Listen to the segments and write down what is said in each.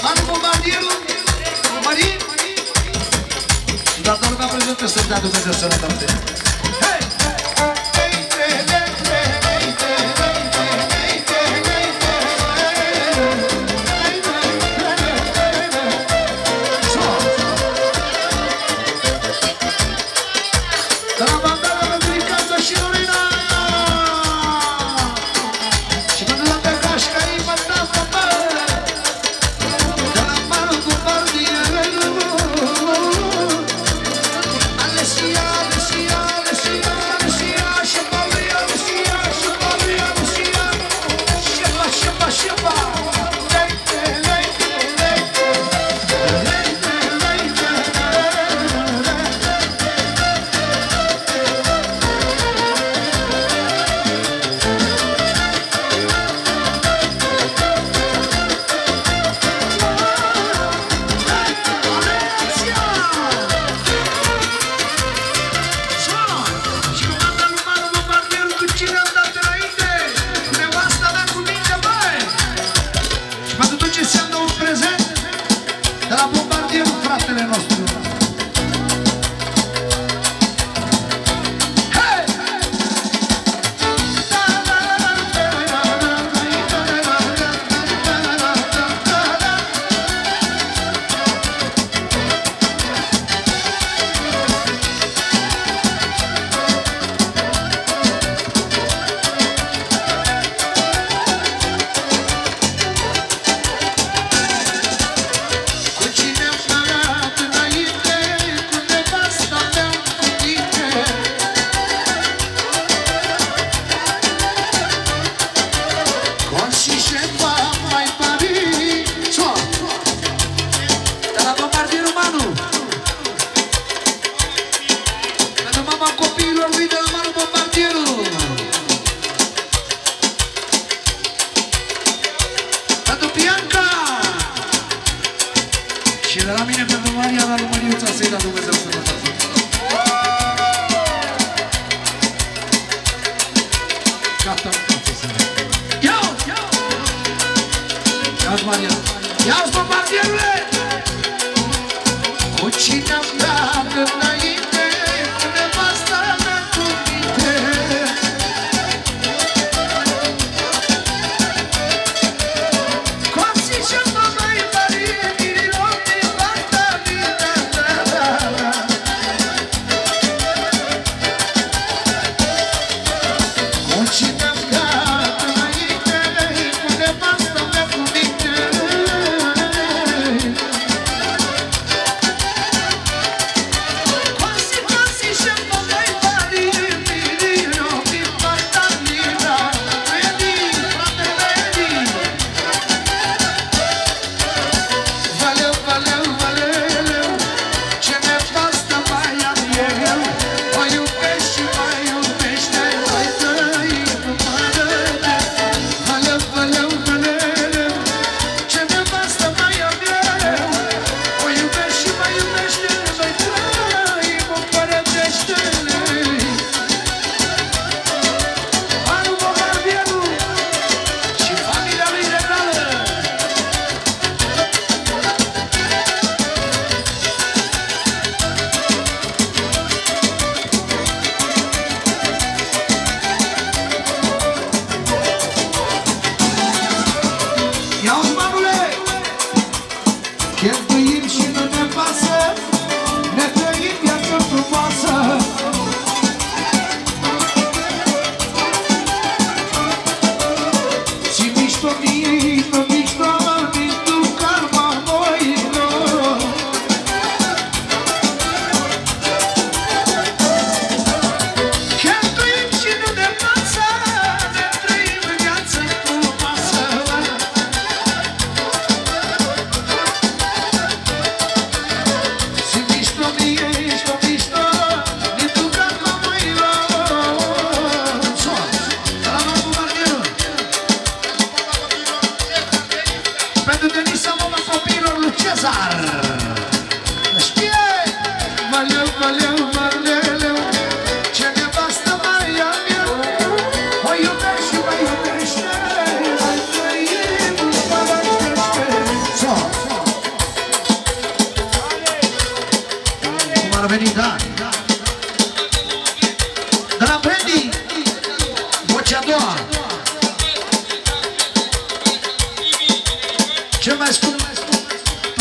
Manu Bombardierul, Marin. Și toată lumea prezentă să-mi dea Dumnezeu sănătate. Hei!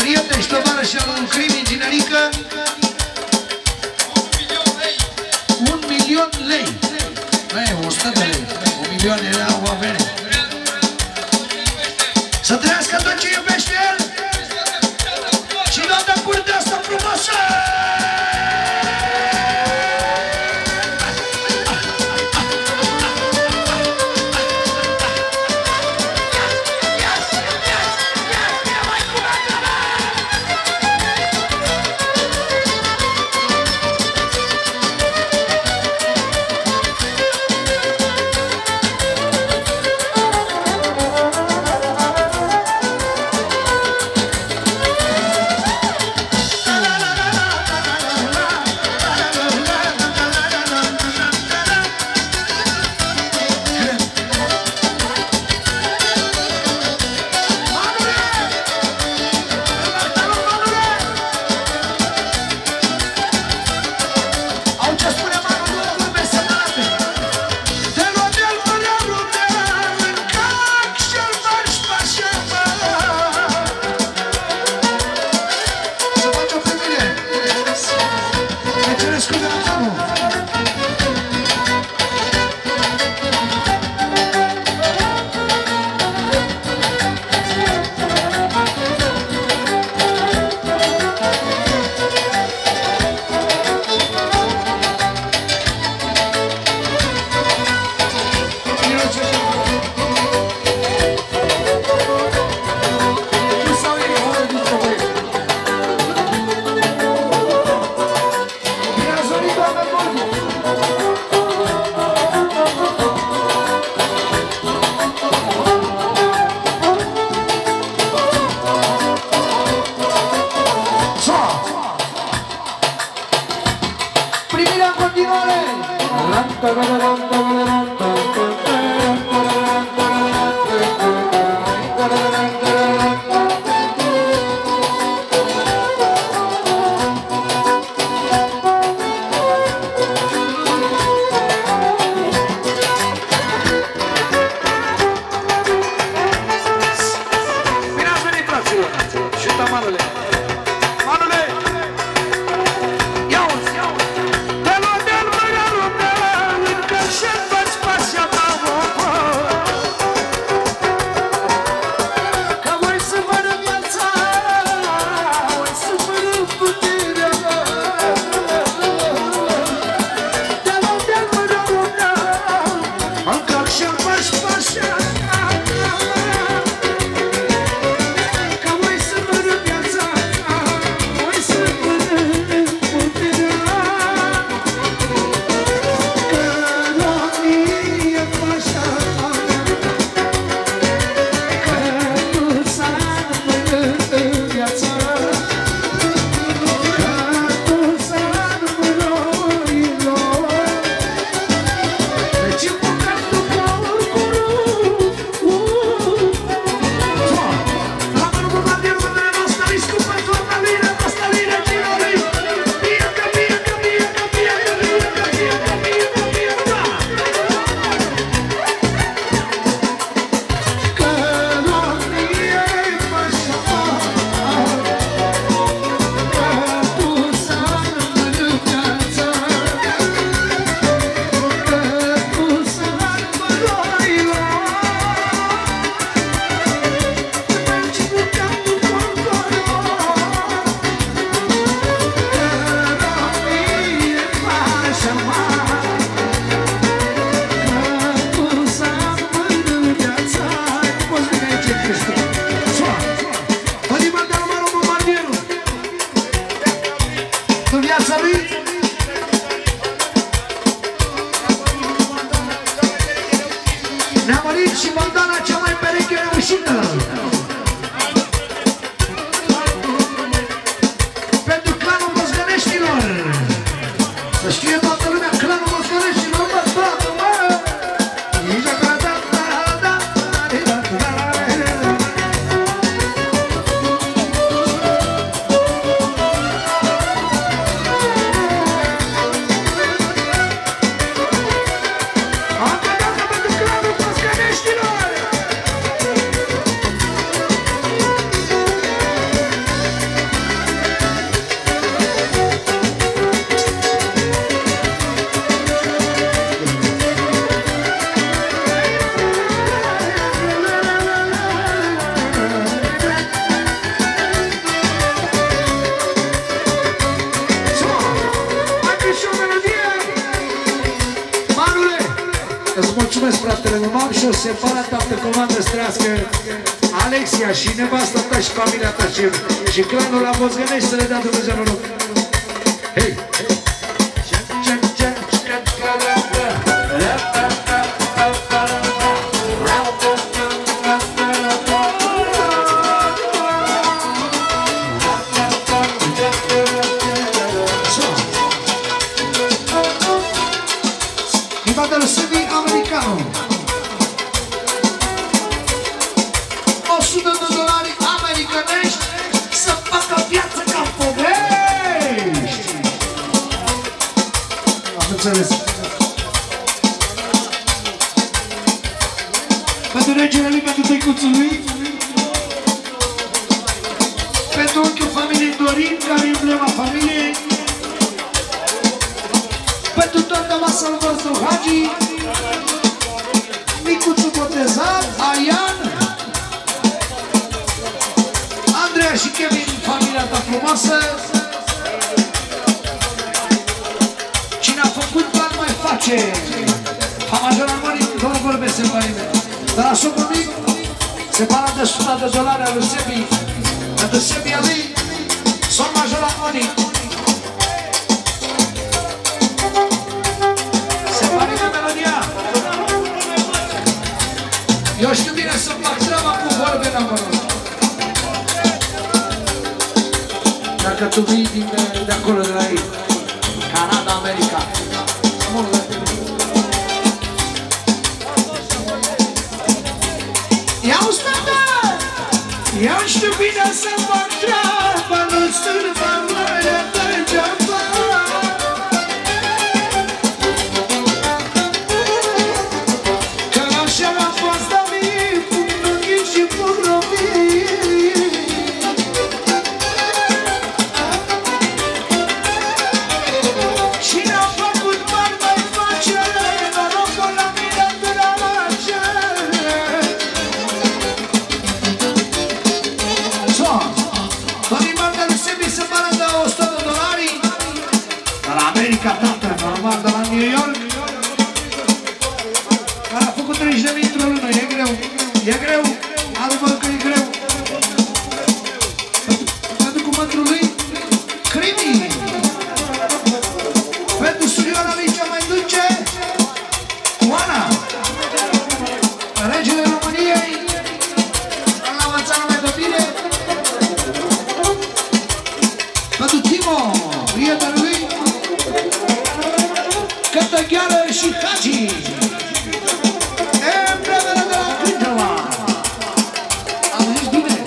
prieteni și tovarăși al lui Crim Inginerică, 1.000.000 lei. Nu e 100 de lei, 1.000.000 era o avere. Să trăiască tot ce iubește el și toată curtea asta frumoasă! Ca voi să mă râd viața mulțumesc, fratele meu. Am și o separată pe comandă strească, Alexia și nevasta ta și familia ta și clanul la Bozgănești să le dea Dumnezeu noroc. Hei! Invadă-l semi-americano. $100 americanești să facă viață ca povești. Am înțeles. Pentru regele lui, pentru tăicuțul lui, pentru unchiul familiei Dorin, care e emblema familiei, pentru toată masa lui vostru Hagi, micuțul botezat, Aian, Andreea și Kevin, familia ta frumoasă. Cine a făcut plan mai face. Hamajor Armonic, nu vorbesc separime. Dar la socul mic, separat de $100 al lui Sebi, pentru Sebi a lui, Sol Major Armonic. Separime melodia. Eu știu bine să fac treaba cu vorbe în amărul. Dacă tu vii de acolo, de la ei, Canada, America, iau stată! Eu știu bine să fac treaba, nu sunt valoarea degeaba. Că așa a fost a mie, pun ochii și pun robii. Normal, de la New York, care a făcut 30.000 într-o lună, e greu, e greu, adevăr că e greu. Pentru cuvântul lui, Crimi, pentru surioara lui cea mai dulce, Oana, regele României, l-a învățat numai de bine, pentru Timo, prietenul lui, Cătăgheară și Hagi, emblemele de la Crântăva. Am zis bine?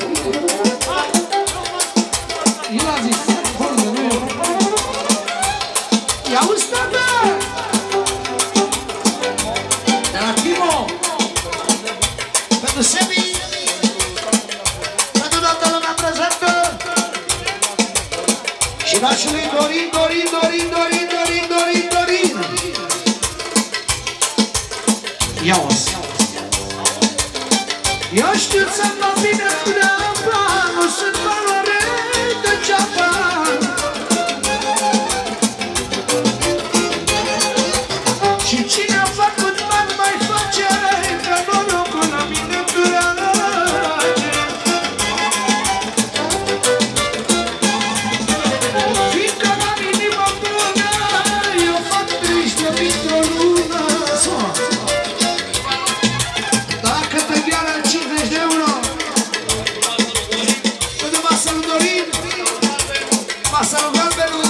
El a zis, vorbă, nu eu. Ia uzi, tată! De la Timo, pentru Sebi, pentru toată lumea prezentă și nașul lui Dorin, Dorin, Dorin, Dorin, Dorin, Dorin, Dorin. Ia-o-ți! Eu știu să mă bine treaba, nu sunt valoare degeaba. Și cine a făcut bani mai face, că norocul la mine trage. Fiindcă la inima bună, eu fac 30.000 într-o lună. Dacă te gheară 50 de euro pentru masa lui Dorin, masa lui Galbenu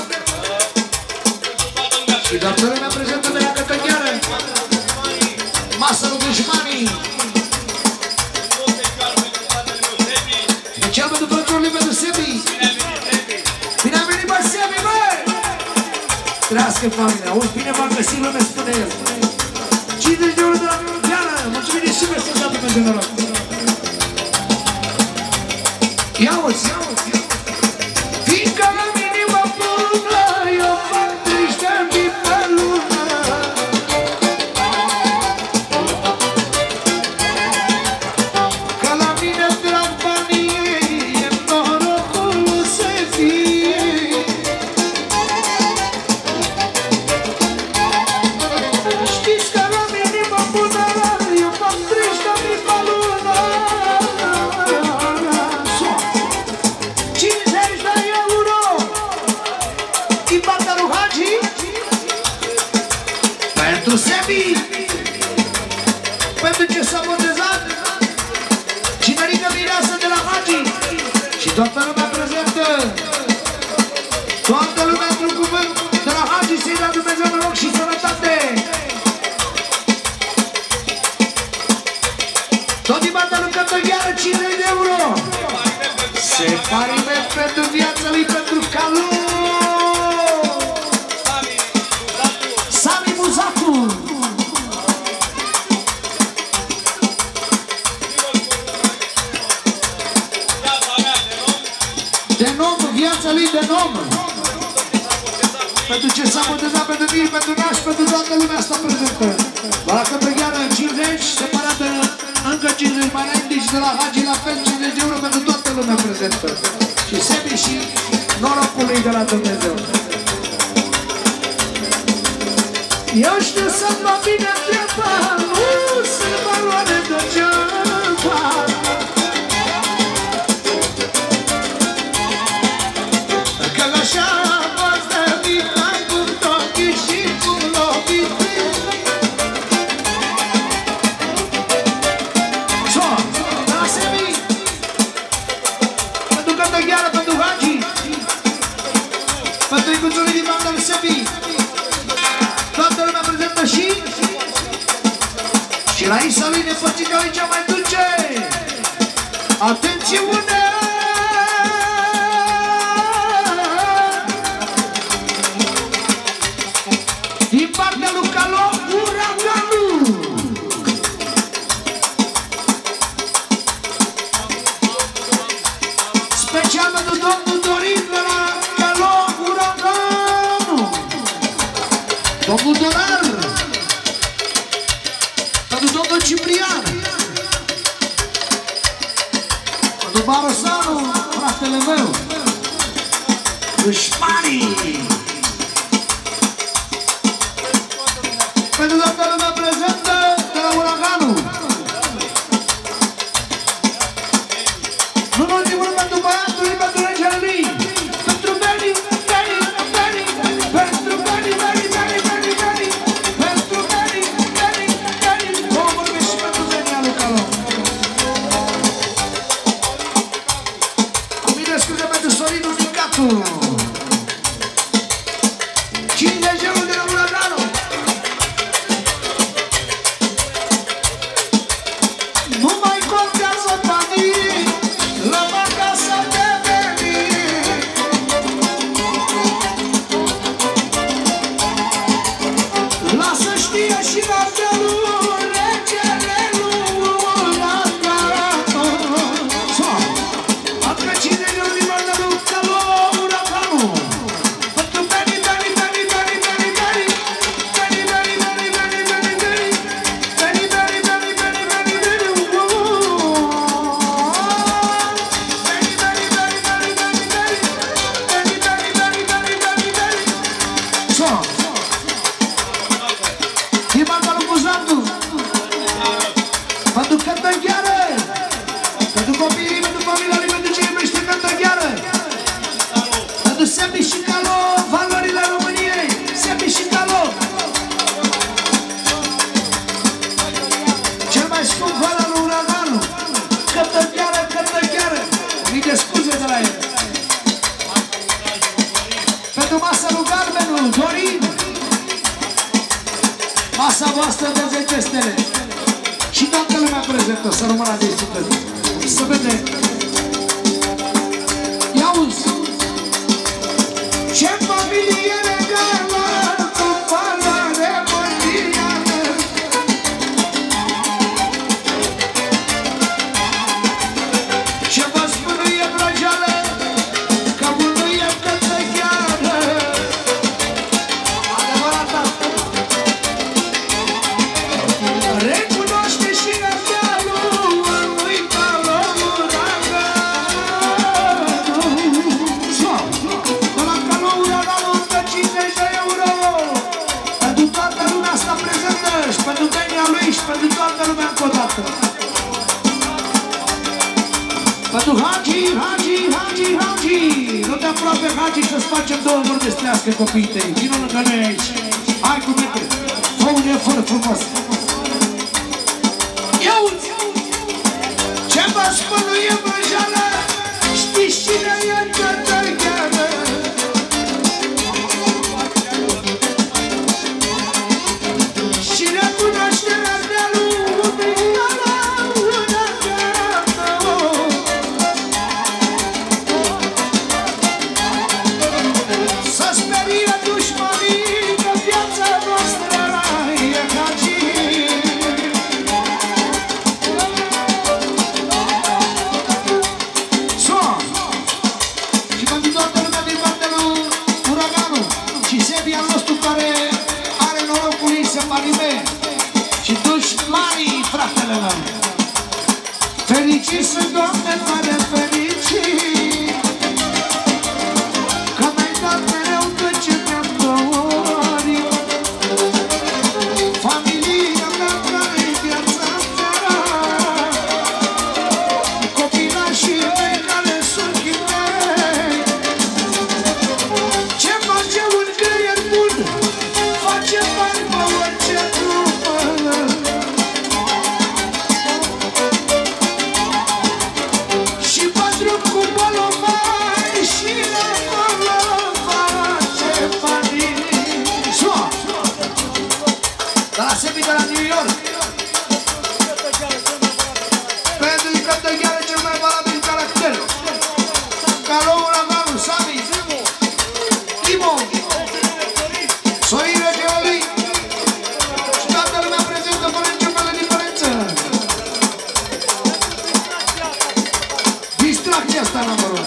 și toată lumea prezentă de la Cătăgheară, masa lui Dușmanii, special pentru plătorul lui pentru Sebi. Bine a venit, bă, Sebi, bă! Trească familia, auzi, bine v-am găsit, lume, spune el. 50 de euro de la Gheară, mulțumim și mie să-ți dau Dumnezeu noroc. Ia-uzi, ia-uzi! Fiindcă la inima bună, eu fac 30.000 pe lună. Că la mine drag banii, e norocul să fie. Știți că la inima bună toată lumea prezentă. Toată lumea într-un cuvânt. De la Hagi să-i dea Dumnezeu noroc și sănătate. Tot din banda lui Cătăgheară, 50 de euro. Separiment pentru viața lui, pentru Calu. Sami Muzacu. De nom, viața lui de nom. Pentru ce s-a botezat, pentru mine, pentru naș, pentru toată lumea asta prezentă. La Cătăgheară, 50, separată încă 50, mai înainte și de la Hagi, la fel 50 de euro pentru toată lumea prezentă. Și Sebi și norocul lui de la Dumnezeu. Eu știu să-mi va bine treaba, nu sunt valoare degeaba. Că așa v-ați dăbit, am put ochii și pun lovit. Pentru Cătăgheară, pentru Hagi, pentru Icuțului din banda lui Sebi, toată lumea prezentă și la Isa lui nepățica lui cea mai dulce. Atențiune! Din partea lui Calo, Uraganul. Special pentru domnul Dorin de la Calo, Uraganul. Domnul Dolar. Pentru domnul Ciprian. Pentru Barosanu, fratele meu. Dușmanii. Pentru toată lumea prezentă de la Uraganul. Nu în ultimul rând pentru băiatul lui, pentru regele lui. Pentru Beni, Beni, Beni. Pentru Beni, Beni, Beni, Beni, Beni. Pentru Beni, Beni, Beni. O vorbesc și pentru Benia lui Calo. Cu mine scuze pentru Sorinu Nicatu. 50 euro de la Uraganul. Nu mai contează banii, la acasă de veni. Lasă știe și noaptelul, regele lui Uraganul. Încă 50 de euro din banda lui Calo, Uraganul. Pentru Beni, Beni, Beni, Beni, Beni, Beni. Beni, Beni, Beni, Beni, Beni, Beni. Beni, Beni, Beni, Beni, Beni, Beni. Din banda lui Buzandu. Pentru Cătăgheară. Pentru copiii, pentru familia lui, pentru ce iubește Cătăgheară. Pentru Sebi și Calo, valorile României. Sebi și Calo. Cel mai scump val al Uraganul. Cătăgheară, Cătăgheară. Mii de scuze de la el. Pentru masa lui Galbenul, Dorin. Masa voastră de 10 stele. Și toată lumea prezentă, să rămână de zi. Să vede. Ia-uzi. Ce familie regală, cu valoare mondială. Ce vă spune vrăjeală, că mânuie Cătăgheară. Adevărat asta. Recunoaște și răzdealul lui Calo, Uraganul. De la Calo, Uraganul, încă 50 de euro. Pentru toată lumea asta prezentă și pentru Benia lui și pentru toată lumea încă o dată. Pentru Hagi, Hagi, Hagi, Hagi. Nu te aproape, Hagi, să-ți facem două vorbe strească copiii tăi. Vino lângă noi aici. Hai cu minte. Fă un efort frumos. Ia-uzi! Ce vă spăluie vrăjeală, știi cine e că te cheamă? Și recunoașterea de lume la una cheamă. Să sperie dușmanii că viața noastră e hagi. Și pentru toată lumea din partea lui Uraganul și Sebi al nostru care are norocul ei să parime și dușmanii, fratele meu. Fericiți sunt, Doamne, tare fericit, că mi-ai dat mereu tot ce mi-am dorit. Familia mea care-i viața mea, copilașii mei care sunt ghimei. Ce face un creier bun, face bani pe orice trupă. Și patru cu bolovani și acolo face bani. Soa! De la Sebi de la New York, pentru că te chiar cel mai valabil caracter, ca lui Uraganul, Sami, Timo, Soire Geoli și toată lumea prezentă fără nicio fel de diferență. Distracția asta n-am văzut.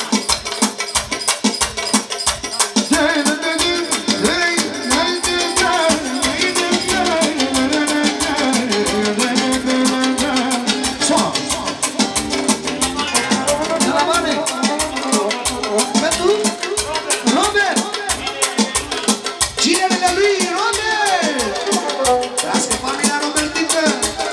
De la mane pentru Robert, cinele lui Robert. Trească familia Robertică.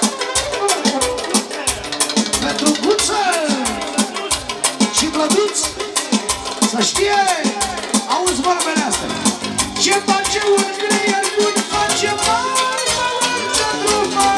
Pentru Guță și Vlăduț, să știe, auzi vorbele astea. Ce face un creier bun, face bani pe orice drumă.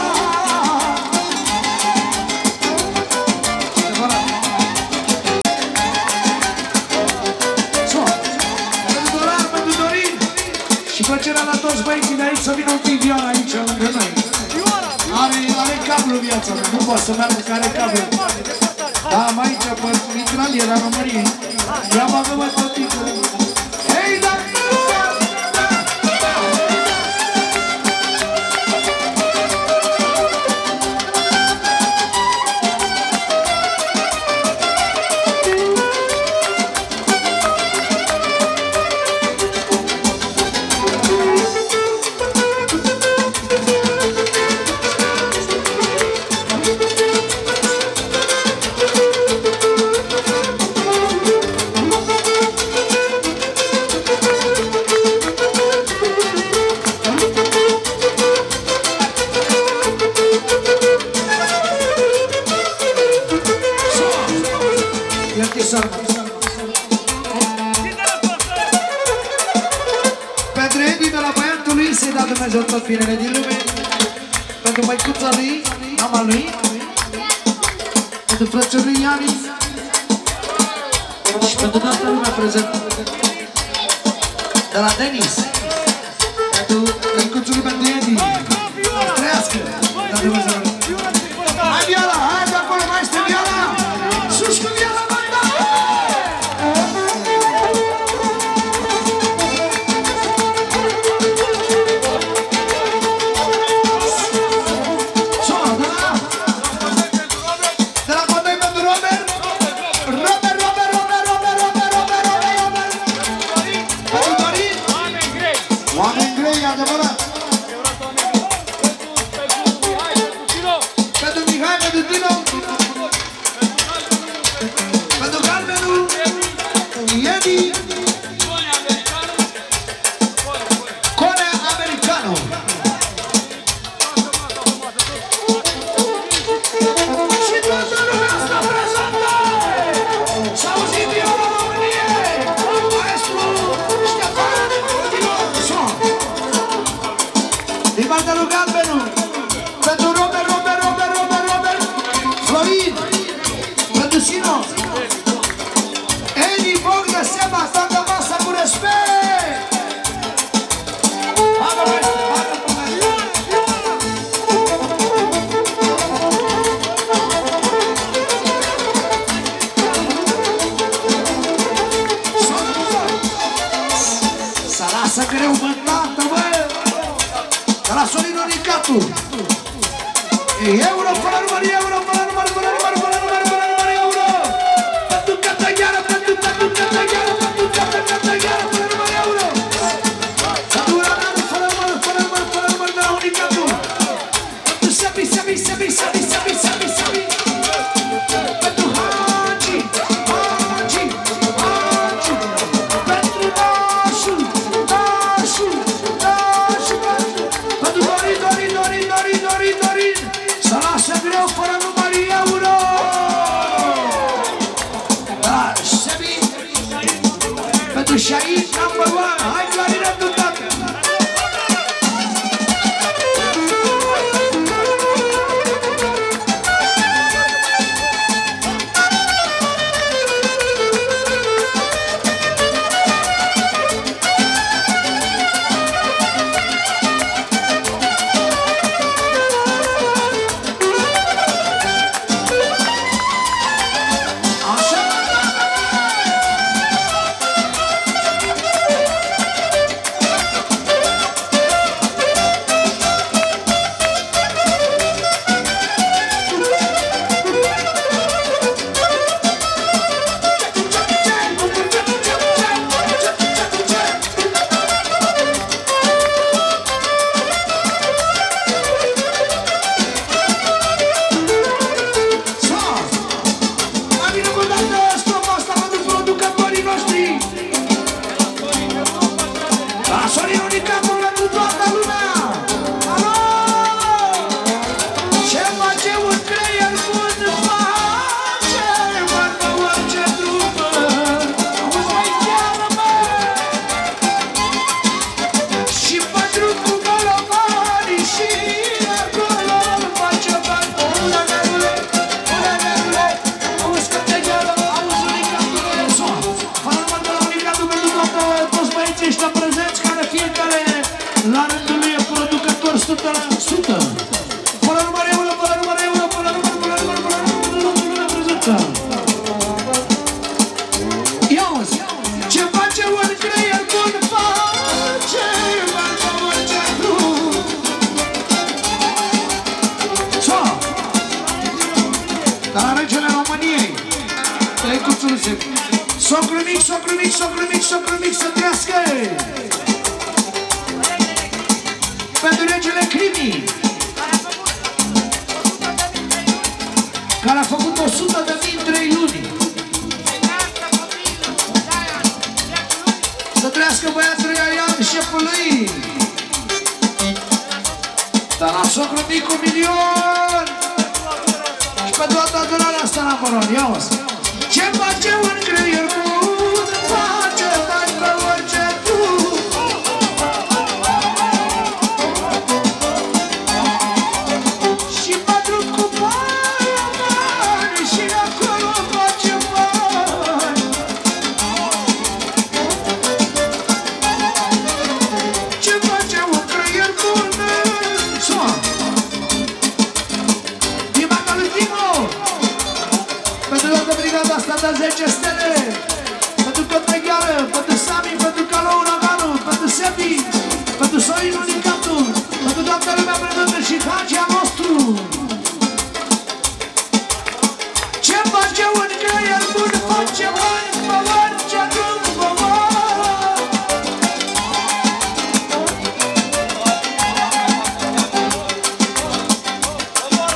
Pentru Dorar, pentru Dorin și plăcerea la toți băieții de aici să vină un pic Vioara aici lângă noi. Are cablu viața mea, nu poate să meargă că are cablu. Da, am aici pe mitraliera României. Ia bagă-mă tătică. Hei, da! Pentru Edi de la băiatul lui să-i dea Dumnezeu tot binele din lume. Pentru măicuța lui, mama lui, pentru frățul lui Iani și pentru toată lumea prezentă. De la Denis, pentru măicuțul lui, pentru Edi. Trăiască, da Dumnezeu. Hai Viola, hai de acolo, mai este Viola! Sus cu Viola, mai da! Oameni grei, adevărat! Mămică Seba, toată masa cu respect! Hai, băi, hai, băi! Să lasă greu, bă, tată, bă! Să la Sorin Onicatu! Euro, fără număr, euro, fără număr, fără număr, fără număr, fără număr, euro! Pentru Cataghiară, pentru Cataghiară, pentru Cataghiară, fără număr, euro! Să dura dată, fără număr, fără număr, fără număr, de la Unicatu! Pentru Sebi, Sebi, Sebi, Sebi, Sebi, Sebi, Sebi! Pentru Hagi, Hagi, Hagi! Pentru Dașu, Dașu, Dașu! Pentru Dorin, Dorin, Dorin, Dorin, Dorin, Dorin! Să lasă greu fără număr euro! Da, Sebi! Pentru Shahid, number one! Hai, clarinetul, tată! Care a făcut 100.000 în 3 luni. Să trăiască băiatul Iaian, șeful lui. Dar la socru mic 1 milion. Și pe toată adunarea asta la moron. Ia-o-ți. Ce face un creier bun, face bani pe orice drum. Și patru cu bani, și acolo face bani. Ce face un creier bun? Sua! Dimata lui Timo! Pentru toată brigada asta de 10 stele, pentru Cătăgheară, pentru Sami, pentru Calou Naganu, pentru Sebi, pentru Sorin Unicatu, pentru toată lumea prezentă și Hagia nostru. Ce face un creier bun, face bani, pe orice drum,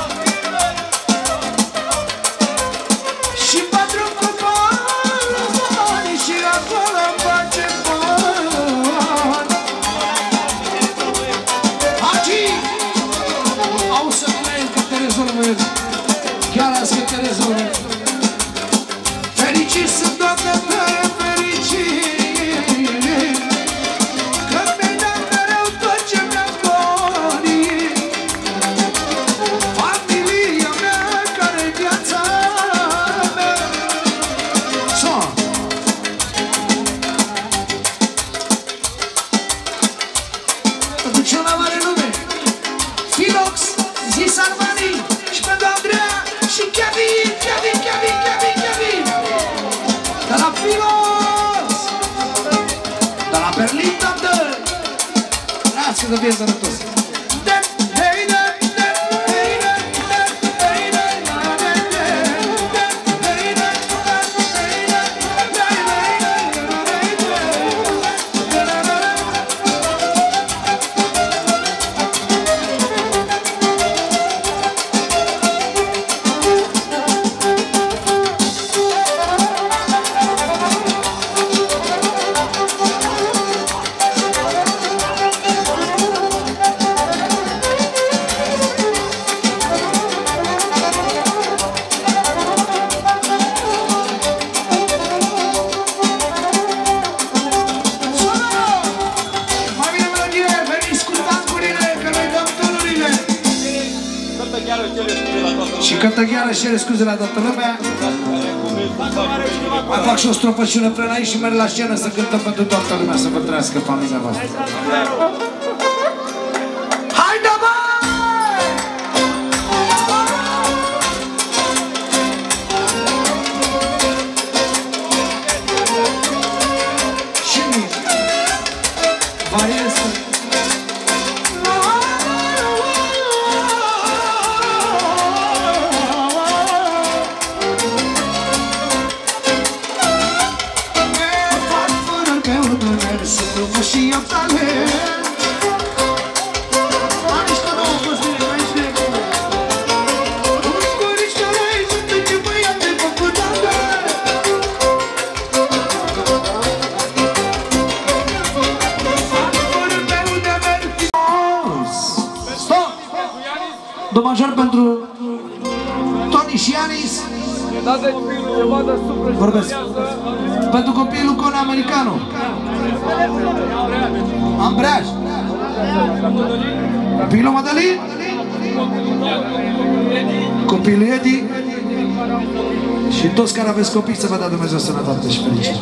și patru cu bani. Camilos! De la Berlin, tată! Lasă să fie sănătos! Și cântă chiar și cere scuze la toată lumea. Mai fac și o stropăciune până aici și merg la scenă să cântăm pentru toată lumea, să vă trăiască familia voastră. Haide, băi! Și nici variesă. Do major pentru Toni și Ianis. Vorbesc. Pentru copilul Cone Americanu. Ambreaj. Copilul Madalin. Copilul Edi. Și toți care aveți copii să vă dea Dumnezeu sănătate și fericire.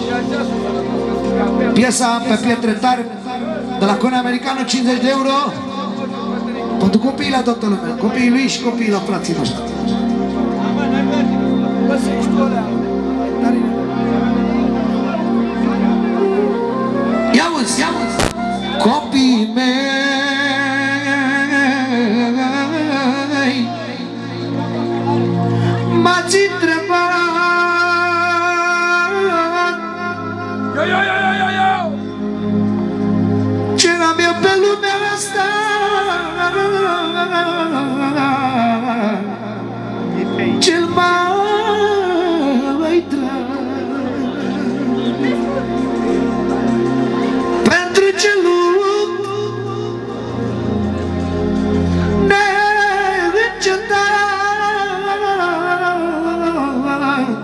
Piesa pe pietre tari de la Cone Americanu, 50 de euro. Pentru copiii la toată lumea, copiii lui și copiii la frații noștri. Ia-uzi, ia-uzi! Copiii mei m-ați întrebat ce am eu pe lumea asta. Cel mai drag pentru ce lupt neîncetat,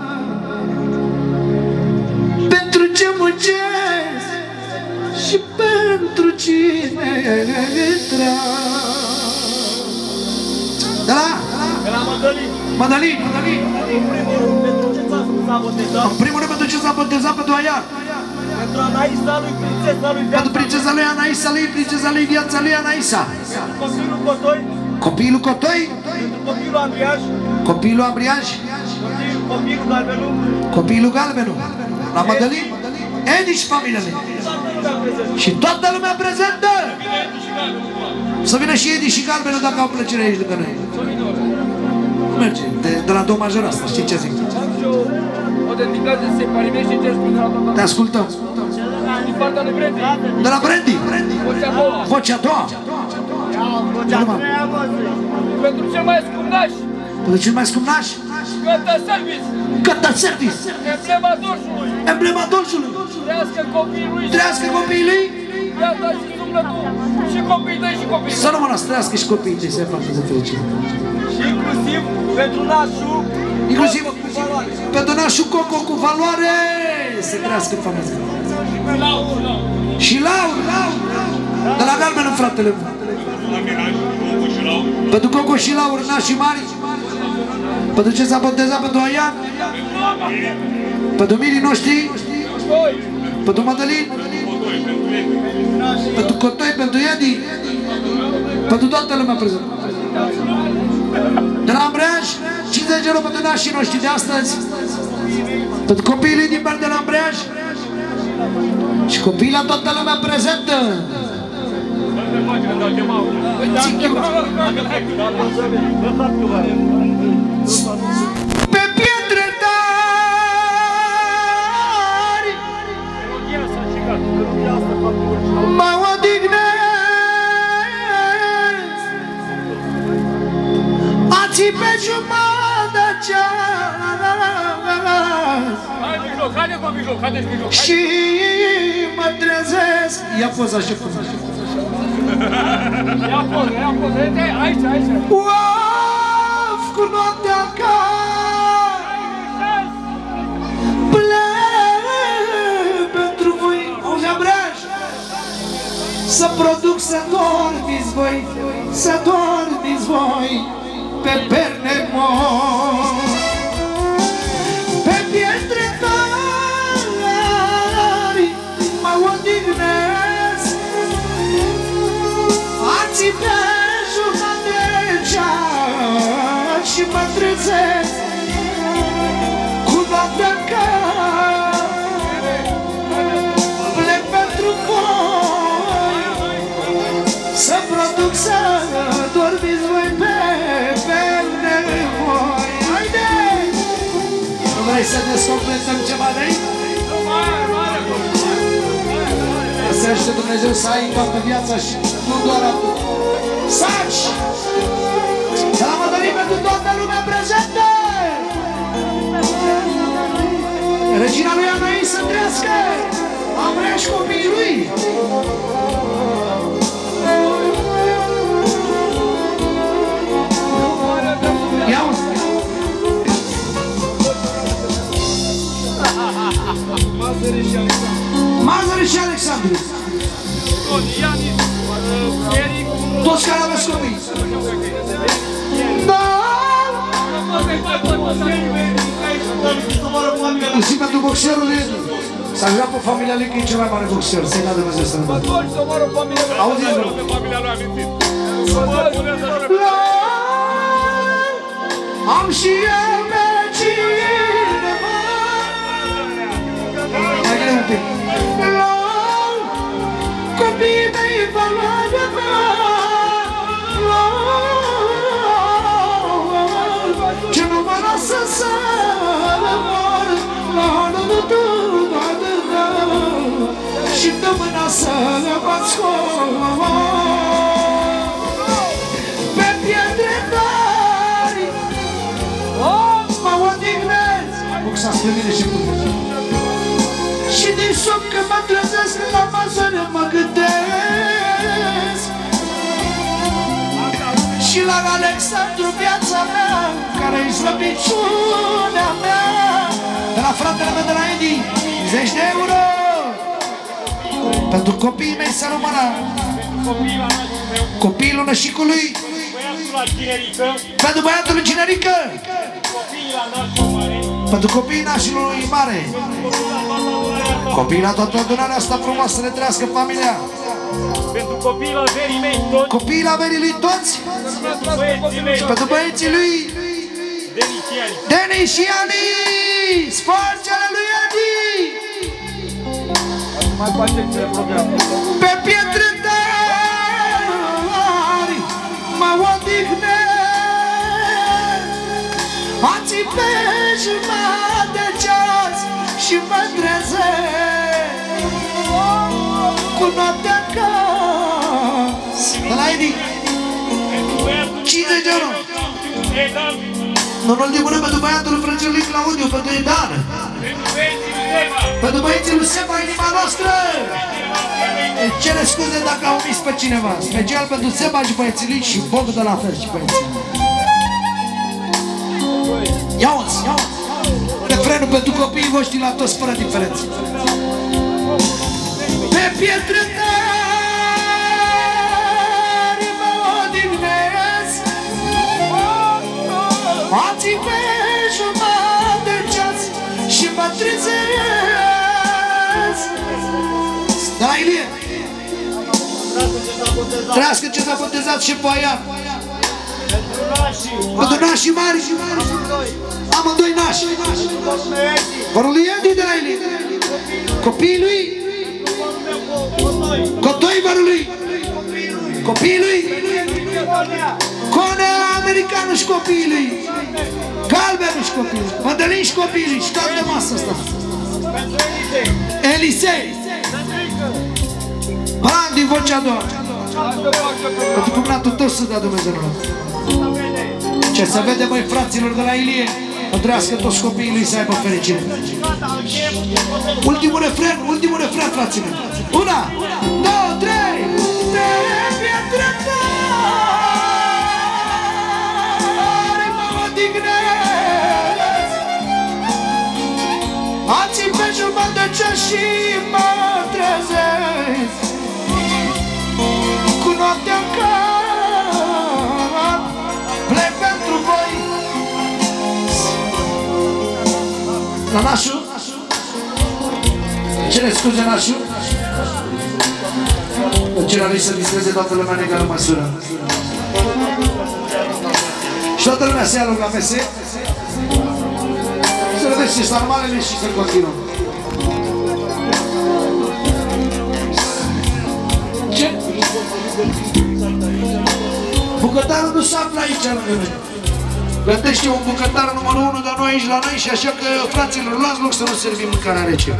pentru ce muncesc și pentru cine trag. De la Madalin. În primul rând pentru ce s-a botezat pentru Aiar. Pentru Anaisa lui, prințesa lui, pentru prințesa lui Anaisa lui, prințesa lui, viața lui Anaisa. Copilul Cotoi. Copilul Cotoi. Pentru copilul Ambriaj. Copilul Ambriaj. Copilul Galbenu. Copilul Galbenu. La Madalin. Edi și familiile. Și toată lumea prezentă. Să vină și Edi și Galbenu dacă au plăcere aici lângă noi. Merge, de la două major asta, știi ce zic? O dedicație de separiment și cer spune la toată. Te ascultăm. Din partea lui Brandy. De la Brandy. Vocea a doua. Vocea a doua. Pentru cel mai scump naș. Pentru cel mai scump naș. Cântă Service. Cântă Service. Emblema Dolșului. Emblema Dolșului. Trească copiii lui. Trească copiii lui. Viața și sufletul. Și copiii tăi și copiii. Să nu mă las, trească și copiii tăi să facă să fericire. Și inclusiv pentru nașul. Inclusiv pentru nașul Coco cu valoare. Să crească familia. Și Laur. De la Galben în fratele meu. Pentru Coco și Laur, nașii mari. Pentru ce s-a botezat pentru Aian. Pentru mirii noștri. Pentru Madalin. Pentru Cotoi, pentru Edi. Pentru toată lumea prezentă. De la Ambreaj, 50 euro pentru nașii noștri de astăzi. Pentru copiii din Ber de la Ambreaj. Și copiii la toată lumea prezentă. Pe pietre tari mă odihnesc, ați pe jumătate ceas și mă trezesc. Ia poza și poza. Ia poză, aici. Of, cu noaptea ca plec pentru voi. Auzi-am breaj. Să produc să dormiți voi, să dormiți voi pe perne moi. Pe pietre tari mă odihnesc, ați pe jumătate ceas și mă trezesc cu noaptea ca plec pentru voi, să produc să dormiți voi pe perne moi. Haide! Nu vrei să descompletăm ceva de aici? Să-și Dumnezeu să ai în toată viața și nu doar atât. Saci! Să la mădărim pentru toată lumea prezentă! Regina lui Anaïs să trăiască! Amrea și copiii lui! Ia-o! Mazăre și Alexandru! Toți care aveți copii! Da! Inclusiv pentru boxerul lui Edu. S-a jurat pe familia lui că e cel mai mare boxer. Să-i la Dumnezeu sănătate. Auzi-l! Am și eu pe cineva. Mai greu un pic. Copiii mei valoarea mea, ce nu mă lasă să mor, și dă mâna să mă scot. Pe pietre tari mă odihnesc, boxați pe mine și puteți. Și din somn când mă trezesc la mazăre mă gândesc și la Alexandru viața mea, care-i slăbiciunea mea. De la fratele meu de la Edi, 10 de euro pentru copiii mei să rămână, copiii lui nășicului, pentru băiatul lui Ginerică, pentru copiii nașilului mare, copiii la toată adunarea asta frumoasă, să ne trăiască familia. Pentru copiii la verii mei toți, copiii la verii lui toți, și pentru băieții lui Denis și Ani, spargele lui Ani. Pe pietre tari mă odihnesc, ați pe jumătate ceas și mă trezesc cu noaptea acasă. De la Edi 50 de euro. Nu-l din mână pentru băiatul frăgelului Claudiu, pentru Edan, pentru băieții lui Seba, inima noastră. Îi cere scuze dacă au omis pe cineva. Special pentru Seba și băieții lui și Bog de la fel și băieții. Ia-o-ți, ia-o-ți. Refrenul pentru copiii voștri la toți fără diferență. Pe pietre tari mă odihnesc, ați pe jumătate ceas și mă trezesc. Da, Ilie! Trească ce s-a botezat și pe aia. Pentru nașii mari. Amândoi nași. Vărul lui Edi de la Ilie. Copiii lui? Cotoivarului? Copiii lui? Conea americanul și copiii lui. Galbenul și copiii lui. Mădălin și copiii lui. Și toată masa asta. Elisei. Bani din vocea a doua. Pentru cumnatul tău să dea Dumnezeu. Ce să vede, băi, fraților de la Ilie, să trăiască toți copiii lui să aibă fericire. Ultimul refren, fraților. 1, 2, 3. Trebuie treptare, mă odihnesc. Alții pe jumătate ce și mă trezesc. Cu noaptea în cap plec pentru voi. La nașu? Cere scuze, nașu? Cera lui să distreze toată lumea în egală măsură. Și toată lumea se ia lângă mese. Să vedeți ce sarmalele și să continuăm. Ce? Bucătarul nu se află aici lângă noi. Gătește un bucătar numărul 1 de noi aici la noi și așa că, fraților, luați loc să nu servim mâncarea rece.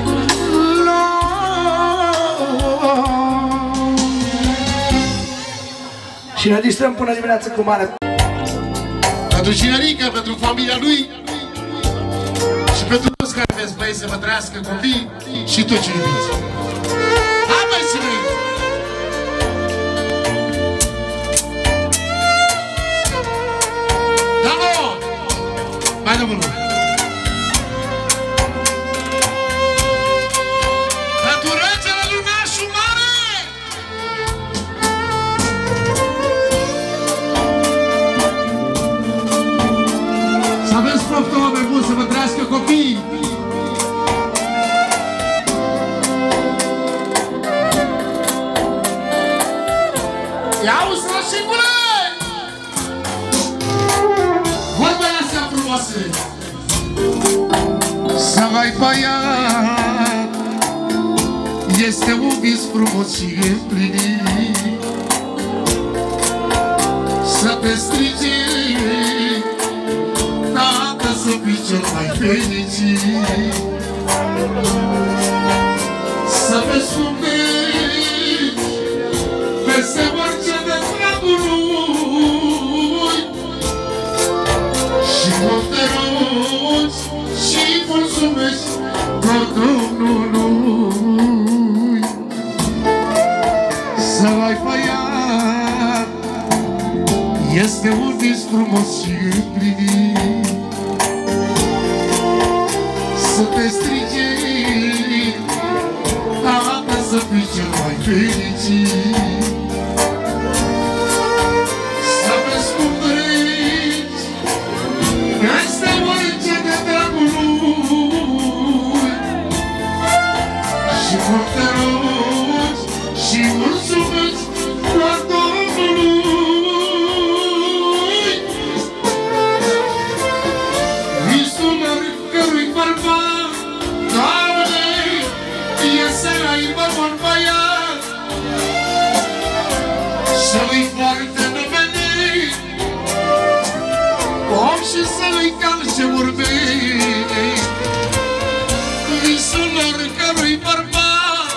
Și ne distrăm până dimineață cu mare. Pentru Cinerica, pentru familia lui și pentru toți care veți băieți să vă trăiască copii și toți ce iubiți. Hai, băi, să vei! Da, nu! Mai dăm unul! Pentru regele lui Nașu Mare! Să aveți poftă, oameni buni, să vă trăiască copiii! Ia-uzi, rășicule! Vorbele astea frumoase! Să vai băiat, este un vis frumos și împlinit. Să te strige, tată, să fii cel mai fericit. Să vezi cum mergi peste orice de dragul lui și cum te rogi și mulțumești doar Domnului. Să ai băiat, este un vis frumos și împlinit. Să te strige, tată, să fii cel mai fericit. Să vezi cum treci peste orice de dragul lui și cum te rogi și mulțumești doar Domnului. Visul oricărui bărbat, Doamne, e să aibă un băiat, să-i poartă numenit, om și să-i calce urmei. Visul oricărui bărbat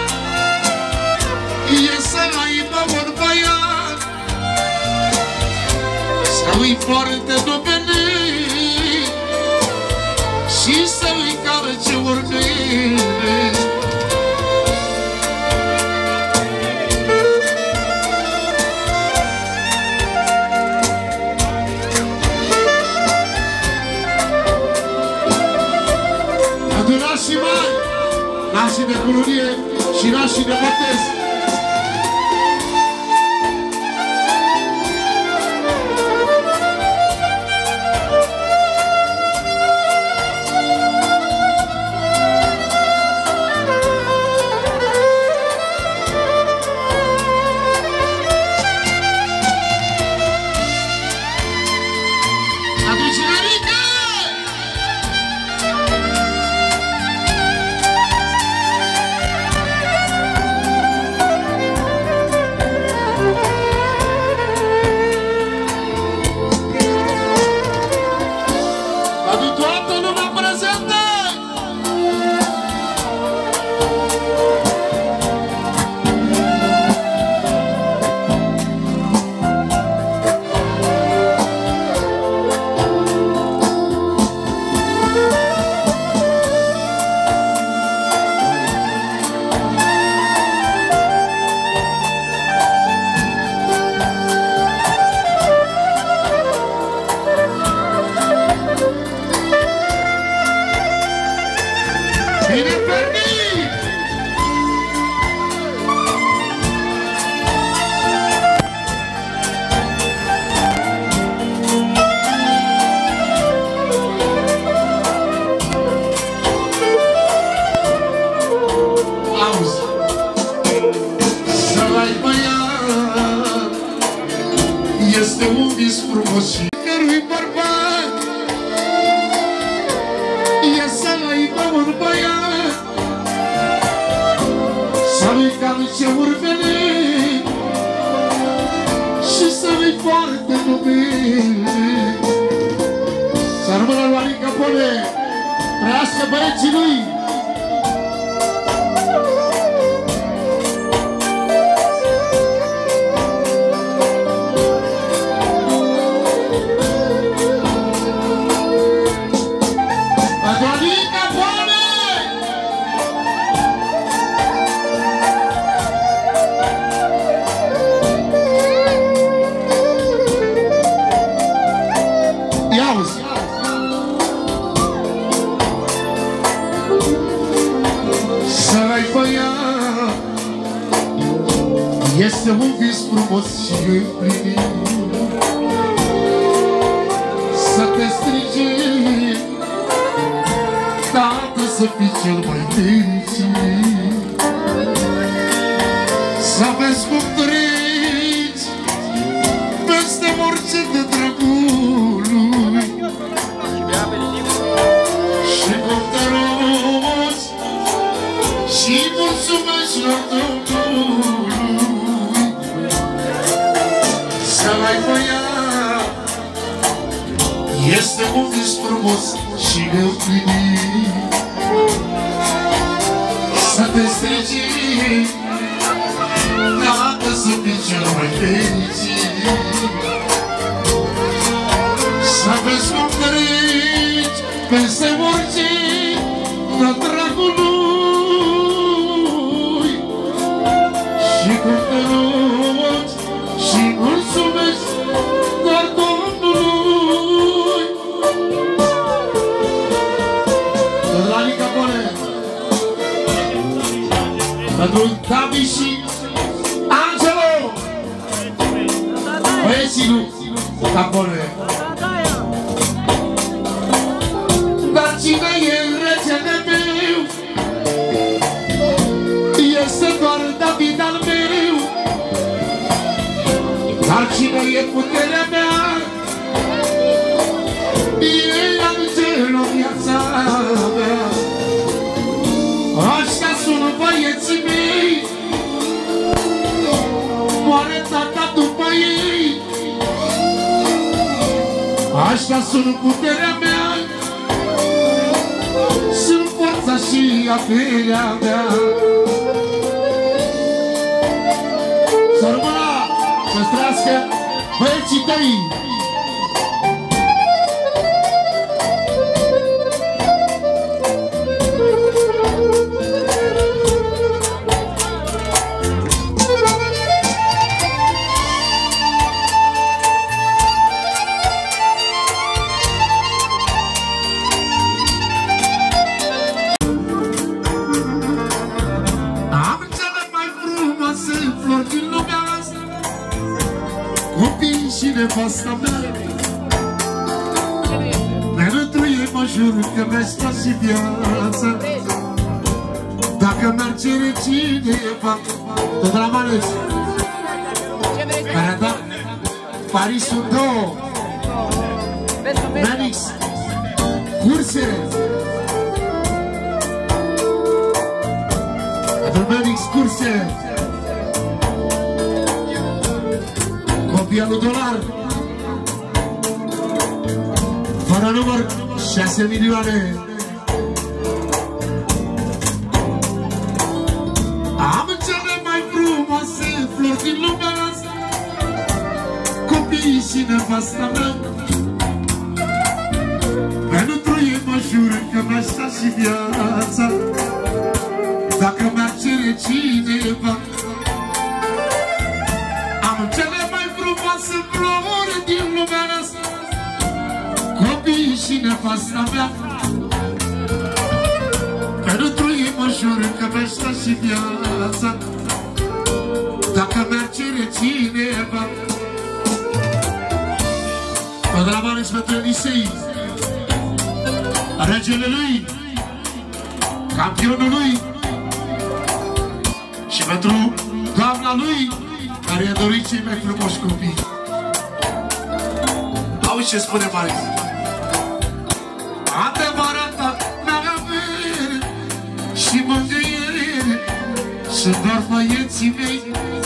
e să aibă un băiat, să-i poartă numenit și să-i calce urmei. Nașii mari, nașii de colonie și nașii de botez. Bine pornit! Auzi! Să-l ai băiat, este un vis frumos și cărui bărbat e să-l aibă un băiat, să-l calce urmele și să-l poarte numele. Să rămână lui Alin Capone, trăiască băieții lui. Este un vis frumos și împlinit, să te strige, tată, să fii cel mai fericit, să vezi cum treci peste orice de dragul lui și cum te rogi și mulțumești la Domnul. Să-l ai băiat, este un vis frumos și împlinit, să te strigi, dacă să fii cel mai fericit, să vezi cum treci peste orice de dragul lui și cum te rogi și mulțumesc doar Domnului. La Alin Capone, pentru Tavi și Angelo, băieții lui Capone. Dar cine e regele meu, este doar David al meu. Dar cine e puterea mea, e Angelo, viața mea. Aștia sunt băieții mei, moare tata după ei. Aștia sunt puterea mea, sunt forța și averea mea. Să rămână, să-ți trăiască băieții tăi. Nevasta mea, pentru ei mă jur că mi-aș face viața. Dacă mi-ar cere cineva, tot la Maneț, care a dat Parisul 2, Manix, curse, pentru Manix curse, copia lui Dolar, fără număr, 6 milioane. Am cele mai frumoase flori din lumea asta, copiii și nevasta mea. Pentru ei mă jur că mi-aș da și viața. Dacă mi-ar cere cineva, am cele mai frumoase flori din lumea asta, copiii și nevasta mea. Pentru ei mă jur că mi-aș sta și viața dacă mi-ar cere cineva. Tot la mare pentru Elisei, regele lui, campionul lui, și pentru doamna lui, care i-a dorit cei mai frumoși copii. Auzi ce spune Marius. Adevărata mea avere și mângâiere sunt doar băieții mei.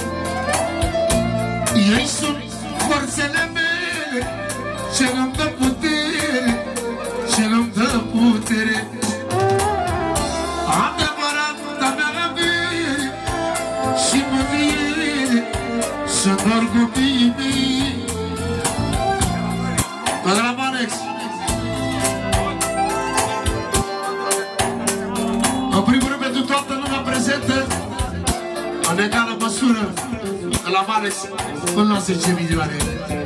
Ei sunt forțele mele, ce-mi dă putere, ce-mi dă putere. Adevărata mea avere și mângâiere sunt doar copiii mei. Tot la Manex. În primul rând pentru toată lumea prezentă, în egală măsură, de la Manex până la 10 milioane.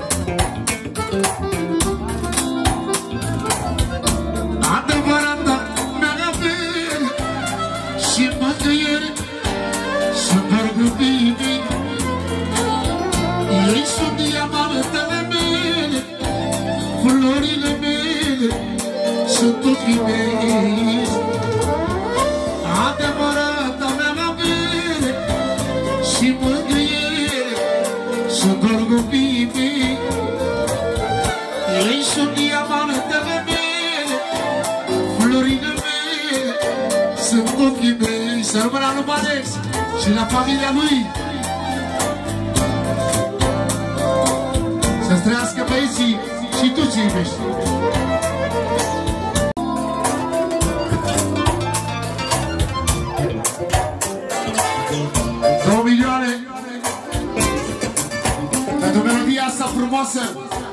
Adevărata mea avere și mângâiere sunt doar copiii mei. Ei sunt diamantele mele, florile mele sunt ochii mei. Adevărata mea avere și mângâiere sunt doar copiii mei. Ei sunt diamantele mele, florile mele sunt ochii mei. Să rămână lui Manex și la familia lui. Să-ți trăiască băieții și tu ce iubești. 2 milioane pentru melodia asta frumoasă.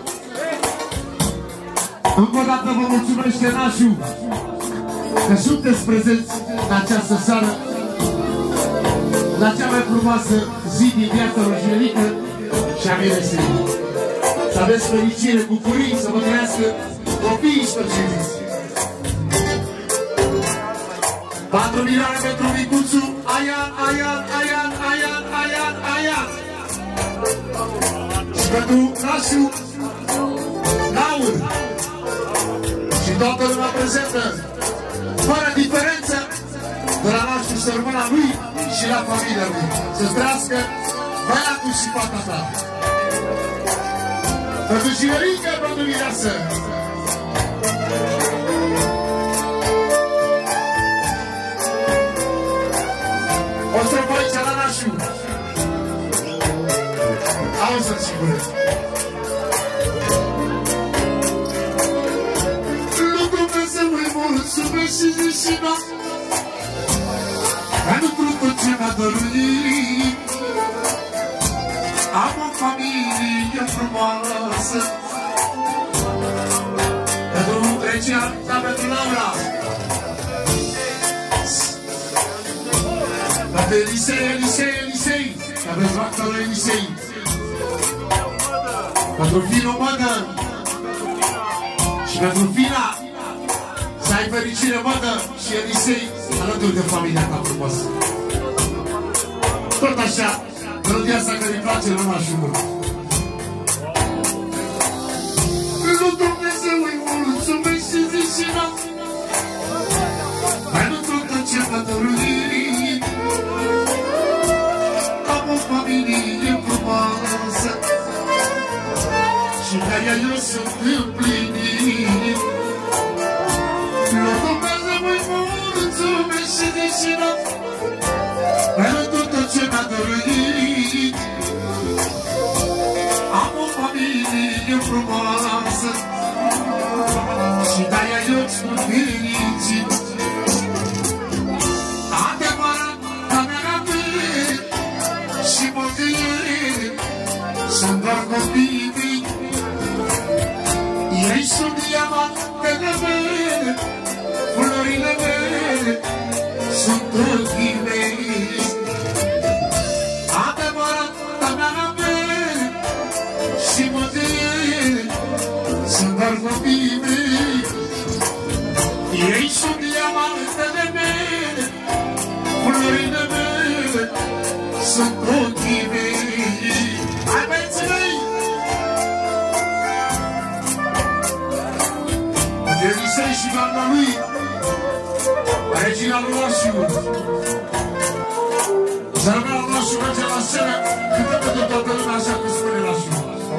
Încă o dată vă mulțumește Nașu că sunteți prezenți în această seară, la cea mai frumoasă zi din viața roșierică și a Miresei. Să aveți fericire, bucurii, să vă trăiască copiii și fericiți. 4 milioane pentru micuțul Aian, Aian, Aian, Aian, Aian, Aian. Și pentru Nașu Laur și toată lumea prezentă, fără diferență, de la Nașu să rămână lui și la familia lui. Să-ți trăiască băiatul și fata ta. Pentru Cinerică, pentru Mireasă. O străbă aici la Nașu. Auzi-l sigură. Lui Dumnezeu îi mulțumesc și zi și noapte pentru tot ce m-a dăruit. Am o familie frumoasă, pentru Regina, dar pentru Laura, pentru Elisei, Elisei, Elisei, dar pentru actorul Elisei, pentru Fino Mădă și pentru Fina, să ai fericire Mădă și Elisei alături de familia ta frumoasă. Tot așa, melodia asta care îi place la Nașu. Lui Dumnezeu îi mulțumesc și zi și noapte pentru tot ce m-a dăruit. Am o familie frumoasă și de-aia eu sunt împlinit. Lui Dumnezeu îi mulțumesc și zi și noapte pentru tot ce m-a dăruit. Am o familie frumoasă și de-aia eu sunt fericit. Adevărata mea avere și mângâiere sunt doar copiii mei. Ei sunt diamantele mele, florile mele sunt ochii mei. Adevărata mea avere și mângâiere sunt doar copiii mei. Ei sunt diamantele mele, sunt ochii mei. Hai băieții mei! Denisei și doamna lui, regina lui Lașiu. Zărmea Lașiu merge la scenă, cântă pentru toată lumea așa cum spune Lașiu.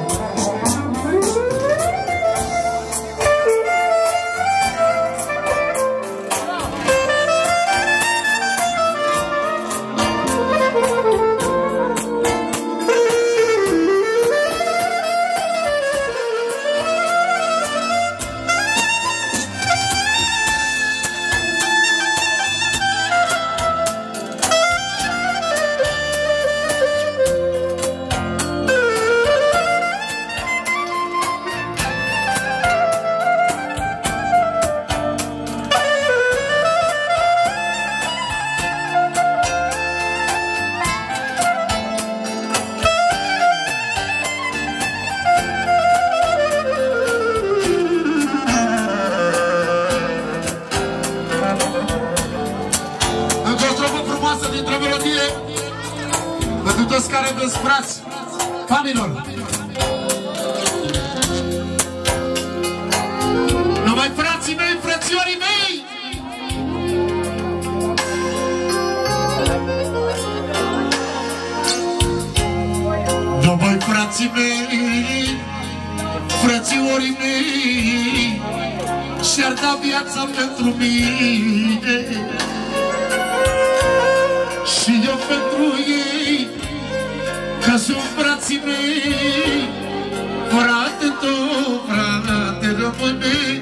Numai frații mei, frățiorii mei! Numai frații mei, frățiorii mei, și-ar da viața pentru mine și eu pentru ei, că sunt frații mei, frate tot, frate rămâne.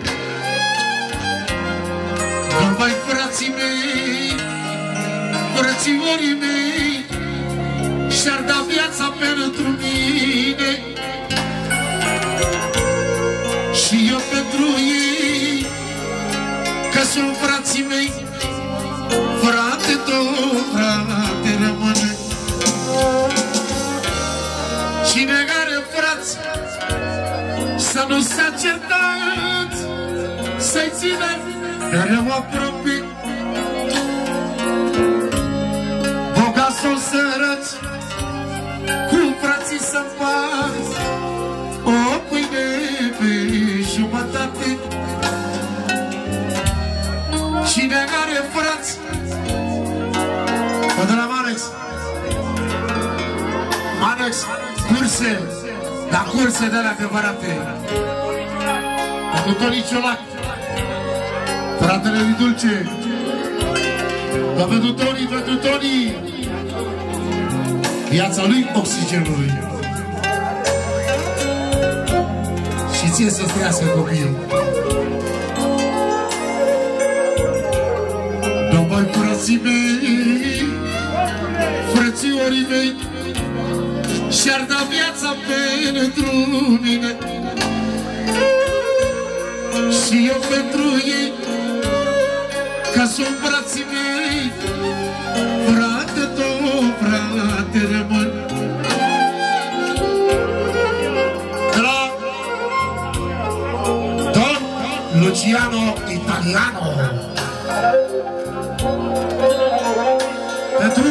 Numai frații mei, frățiorii mei, și-ar da viața pentru mine și eu pentru ei, că sunt frații mei, frate tot, frate rămâne. Cine are frați să nu s-a certat, să-i țină mereu aproape. Bogat sau sărăți, cu frații să-mpați o pâine pe jumătate. Cine are frați, o de la Manex, Manex, curse, dar curse de-alea adevărate. Pentru Toni Ciolac, fratele lui Dulce, dar pentru Toni, viața lui oxigenului. Și ție să trăiască copilul. Numai frații mei, frățiorii mei, și-ar da viața pentru mine și eu pentru ei, că sunt frații mei, frate tot, frate rămân. De la Don Luciano Italiano, pentru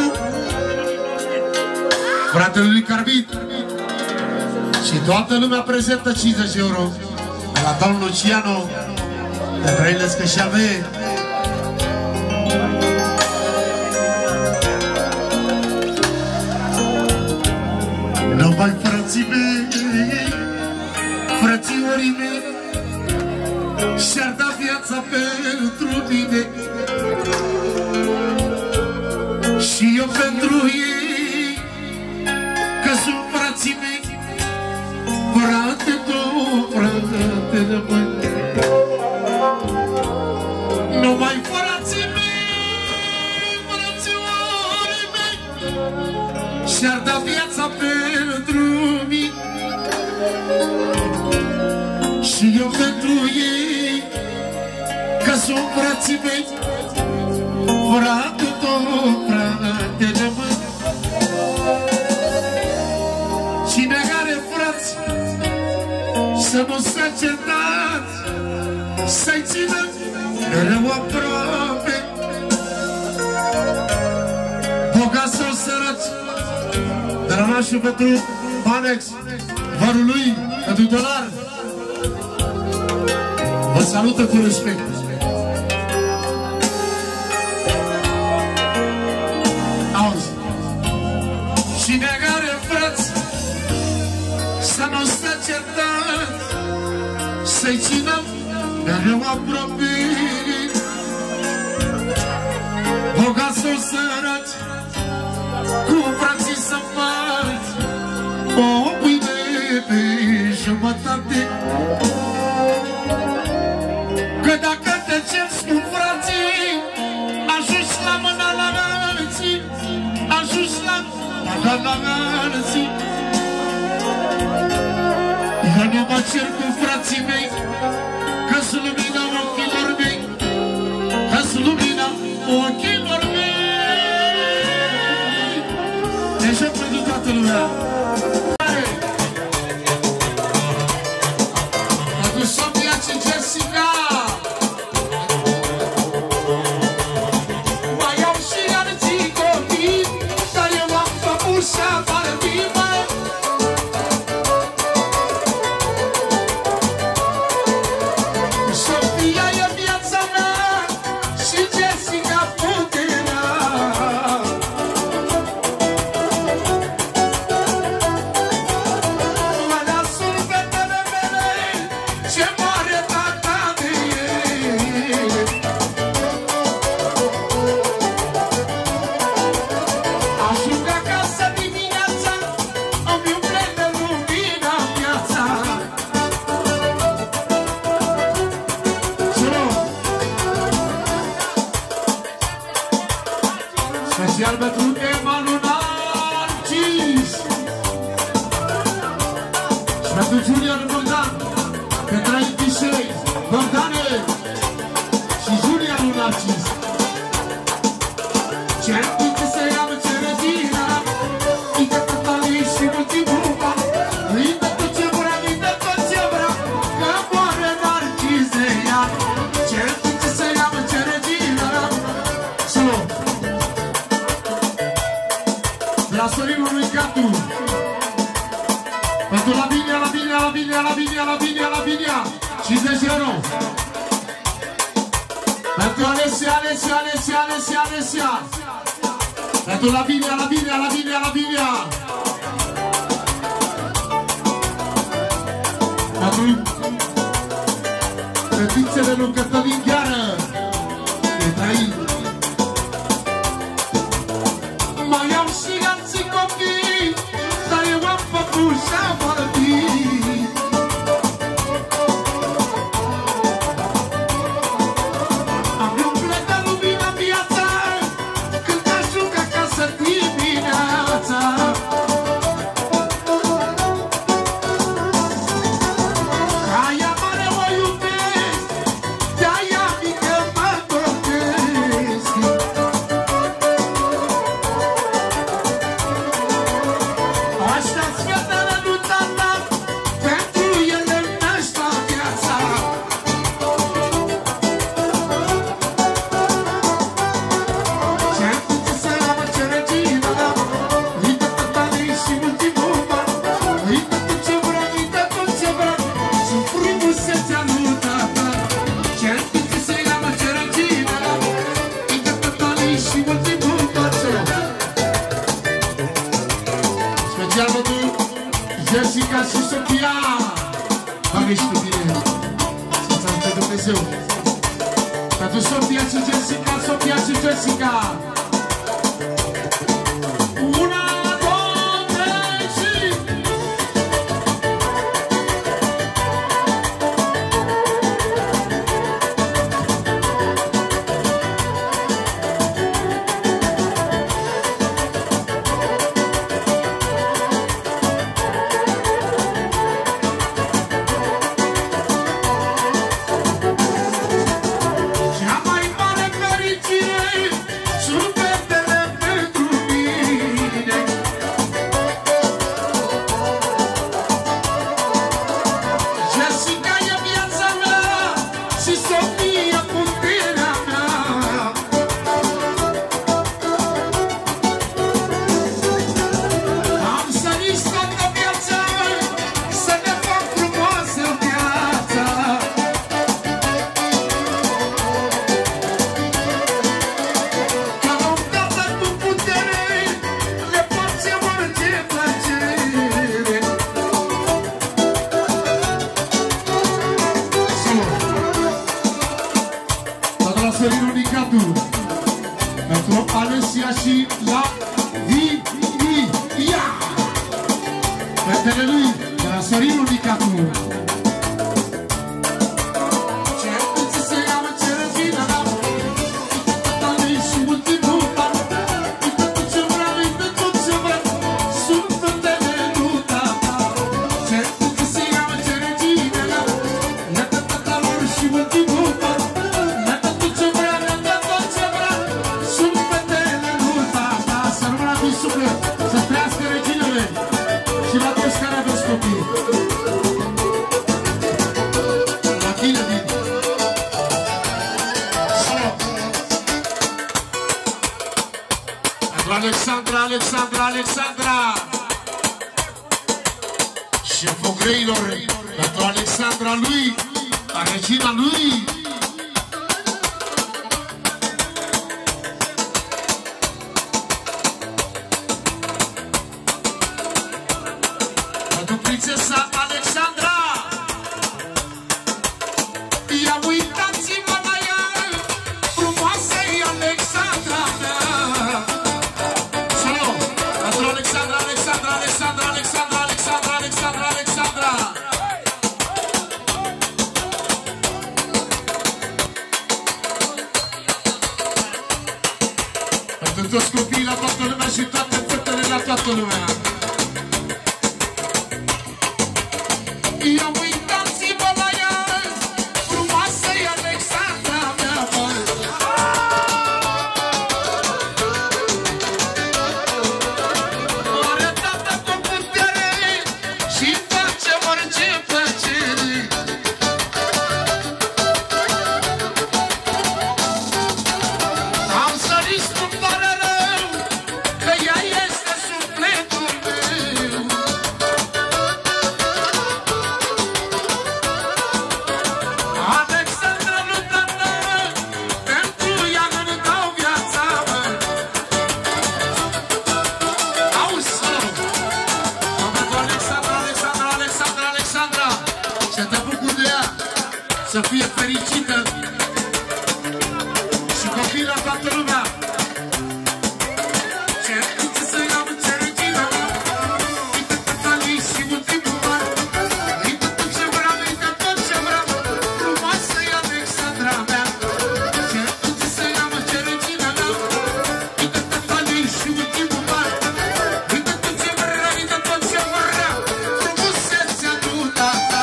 fratele lui Carbit și toată lumea prezentă 50 euro de la Don Luciano, de Brăilescă și Ave. Numai frații mei, frățiorii mei, și-ar da viața pentru mine și eu pentru ei, că sunt frații mei, frate tot, frate rămân. Numai frații mei, frățiorii mei, și-ar da viața pentru mine și eu pentru ei, că sunt frații mei, frate tot, frate rămân. Cine are frați să nu s-a certat, să-i țină mereu aproape. Bogat sau săraci, și pentru Manex, vărul lui, pentru Dolar. Vă salută cu respect. Auzi. Și negare, frăți, să nu stă certat, să-i ținem mereu apropii. Bogați sau săraci, cu frații să faci o pâine pe jumătate. Că dacă te cerți cu frații, ajungi la mâna la alții, ajungi la mâna la alții. Eu nu mă cer cu frații mei, că-s lumina ochilor mei, că-s lumina ochilor mei. Deci pentru toată lumea. Pentru Sofia și Jessica. Mai au și alții copii, dar eu am făcut și-a barbimă. Sofia e viața mea și Jessica puterea. Mă las-o fetele mele, ce moare tata de ele. Ajung acasă dimineața, îmi umple de lumina viața. Special pentru Ema Lunarcis și pentru Julian Bogdan, Petrai Pisei, Bogdane și Julian Lunarcis. Cercute să iau ce răzina, îi-dă tătalii și ultimul ban, îi-dă tot ce vrea, îi-dă tot ce vrea, că moare Narcis de ea. Cercute să iau ce răzina, solo. La Sorinul lui Catu, pentru Lavinia, Lavinia, Lavinia, Lavinia, Lavinia, Lavinia, 50 euro. Pentru Alesia, Alesia, Alesia, Alesia, Alesia. Pentru Lavinia, Lavinia, Lavinia, Lavinia. Pentru fetițele lui Cătălin Gheară, pentru aici. Mai am și alții copii, dar eu am făcut și-a vorbit. Am umplut de lumină viața, când ajung acasă dimineața. Aia mare o iubesc, de-aia mică mă doresc. Aștept fetele lui tata, pentru ele n-aș da viața. Ce-mi să am ce regina, îi-dă tătalii și ultimul ban, îi-dă tot ce vrea, îi-dă tot ce vrea, și frumusețea lui tata. Ce-mi să am ce regina, îi-dă tătalii și ultimul ban. Special pentru Jessica și Sofia. Bagă și tu bine, să-ți ajute Dumnezeu. Pentru Sofia și Jessica, Sofia și Jessica. Una, două, trei și... Cea mai mare fericire sunt și la Ia! Fetele lui, de la Sorinul Micacu. Alexandra șeful greilor pentru Alexandra lui, la regina lui. Pentru prințesa Alexandra. Ia uitați-vă la ea, frumoasă-i Alexandra mea. Alexandra! Pentru toți copiii la toată lumea și toate fetele la toată lumea. Ia uitați-vă la ea, frumoasă-i Alexandra mea, băi. Are tată cu putere și face orice plăcere. Am sărit spun tare rău, că ea este sufletul meu. Alexandra lui tată, pentru ea îmi dau viața mea. Auzi, Alexandra, să te bucur de ea, să fie fericită și copii la toată lumea. Ce să iau ce regină, uite tata lui și ultimul mar, uite tot ce vreau, uite tot ce vreau, frumoasă-i Alexandra mea. Ce să iau ce regină, uite tata lui și ultimul mar, uite tot ce vreau, uite tot ce vreau, frumusețea lui tata.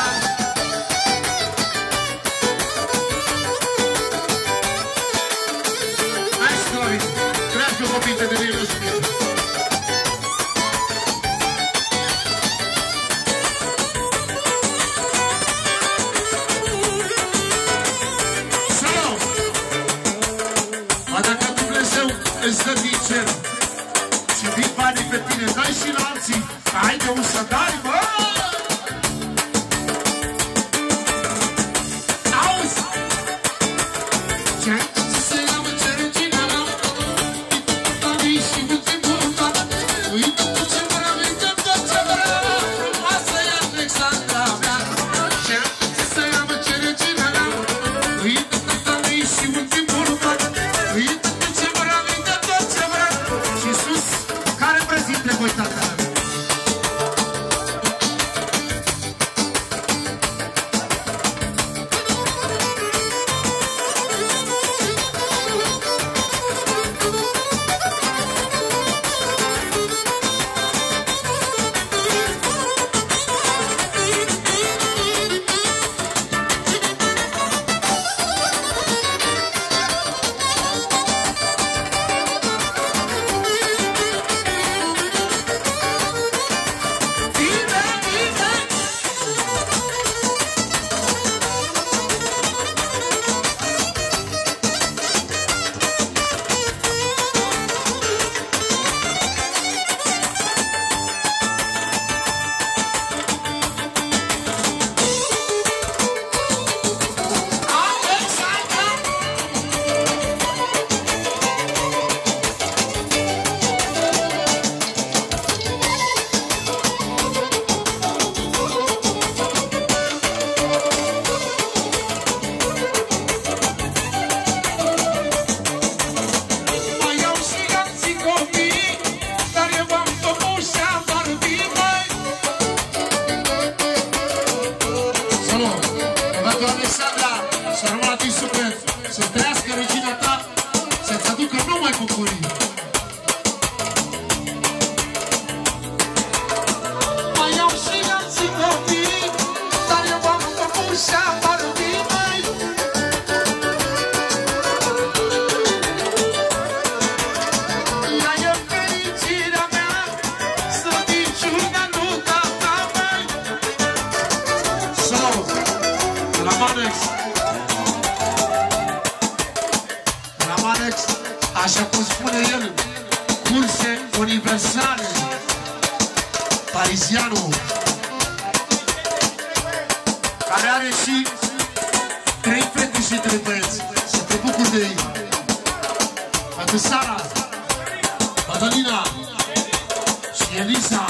Hai, Scori, crească copii de mine, nu știu. Salut! Ba dacă Dumnezeu îți dă din cer și din banii pe tine, dai și la alții, ai de unde să dai, bă! Auzi! Ce să iau ce regină mea, uite tata lui și ultimul mar, uite tot ce vreau, uite tot ce vreau, frumoasă-i Alexandra mea. Ce să iau ce regină mea, uite tata lui și ultimul mar, uite tot ce vreau, uite tot ce vreau, și sus, care prezintă voi tata? Universale, Parisianul, care are și 3 fete și 3 băieți. Să te bucuri de ei. Pentru Sara, Madalina și Elisa.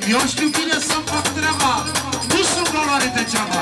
Eu știu bine să-mi fac treaba, nu sunt valoare degeaba.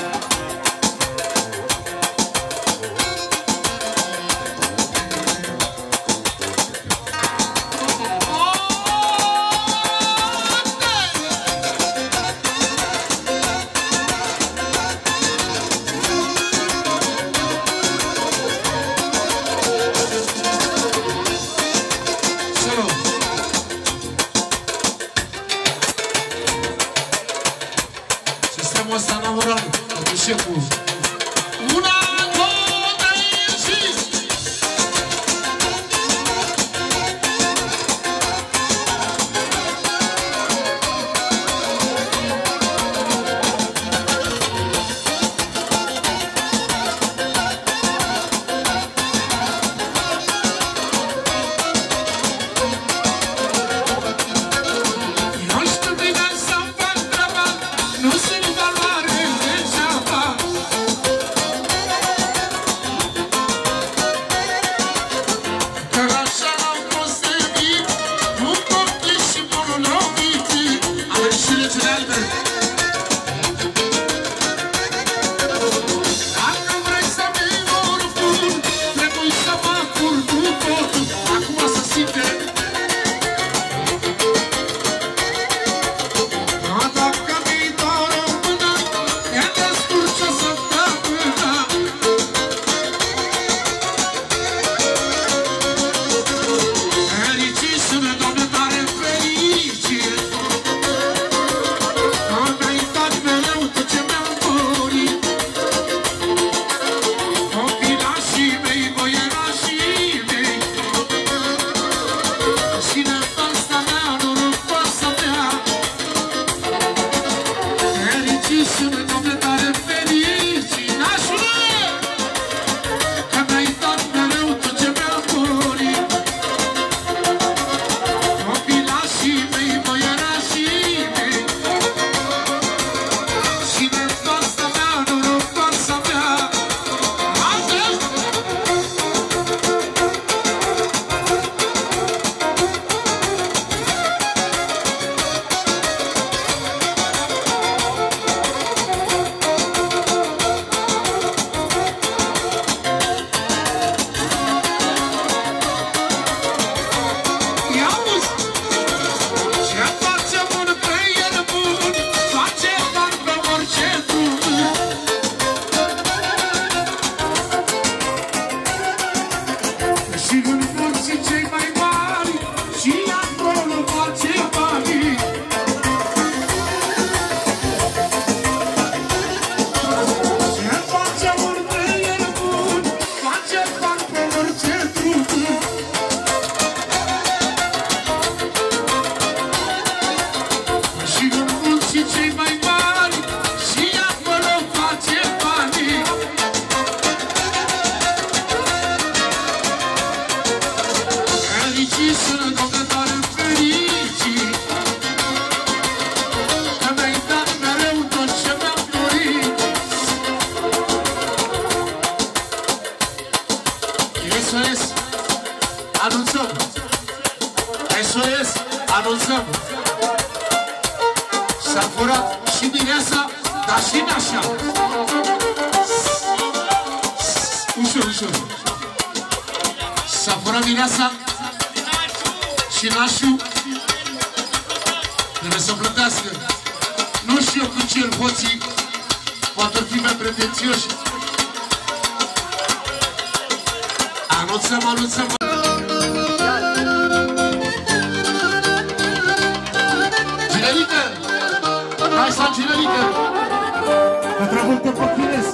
anunțăm. S-a furat și din asta, dar și în așa. Ușor, ușor. S-a furat din asta și nașul trebuie să plătească. Nu știu eu cu ce îl hoții, poate fi mai pretențioși. Anunțăm, anunțăm. Ginelică! Hai să Ginelică! Pătrăvâltă Păchines!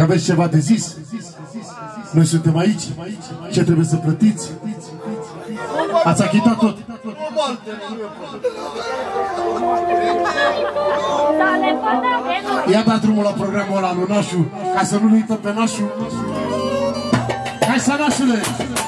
aveți ceva de zis? Noi suntem aici. Ce trebuie să plătiți? Ați achitat tot. Ia dat drumul la programul ăla lui Nașu, ca să nu-l uităm pe Nașu. Hai să Nașule!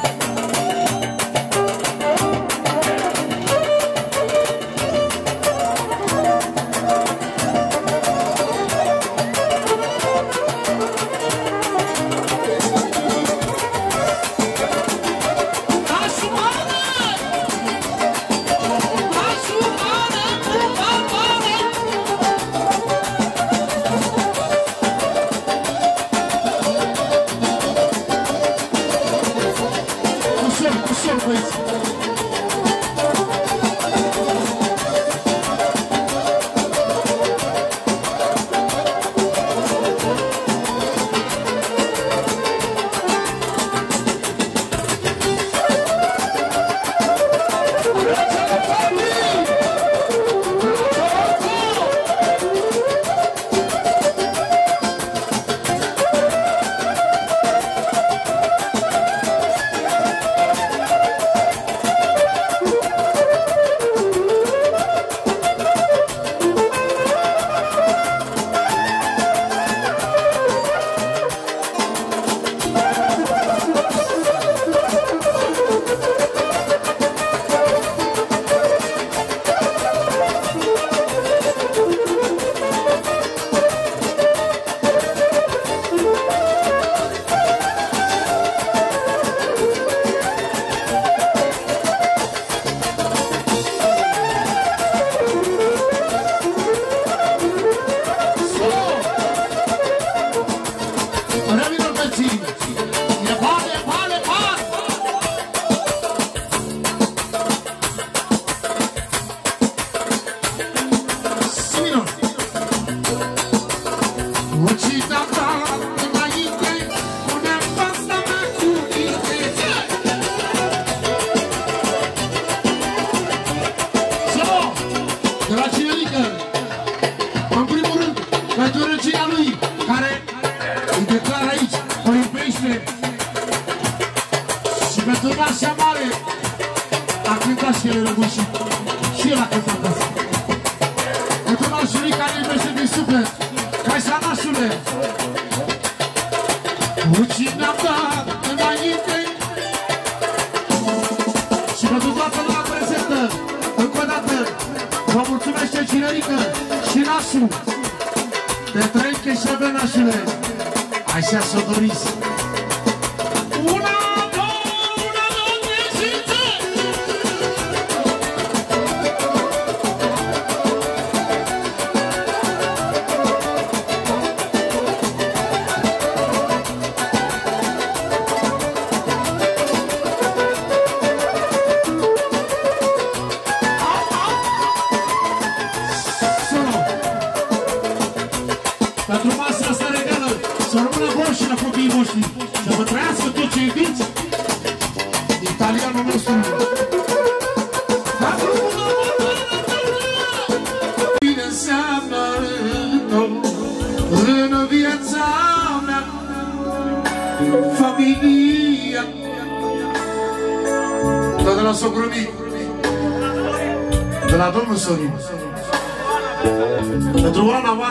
Pentru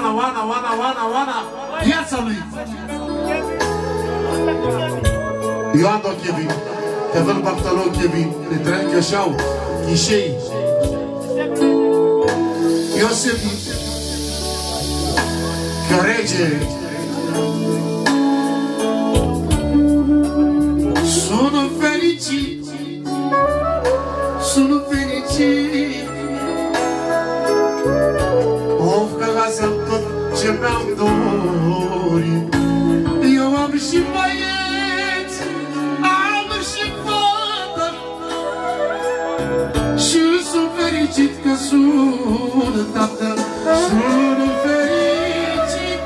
Oana, viața lui. Ioan do Kevin, te văd Bartolo Kevin, de tren Cășau, Chișei, Iosef, Cărege, sunt fericit, of că lasă tot ce mi-am dorit. Eu am și băieți, am și fată, și sunt fericit că sunt tată. Sunt fericit,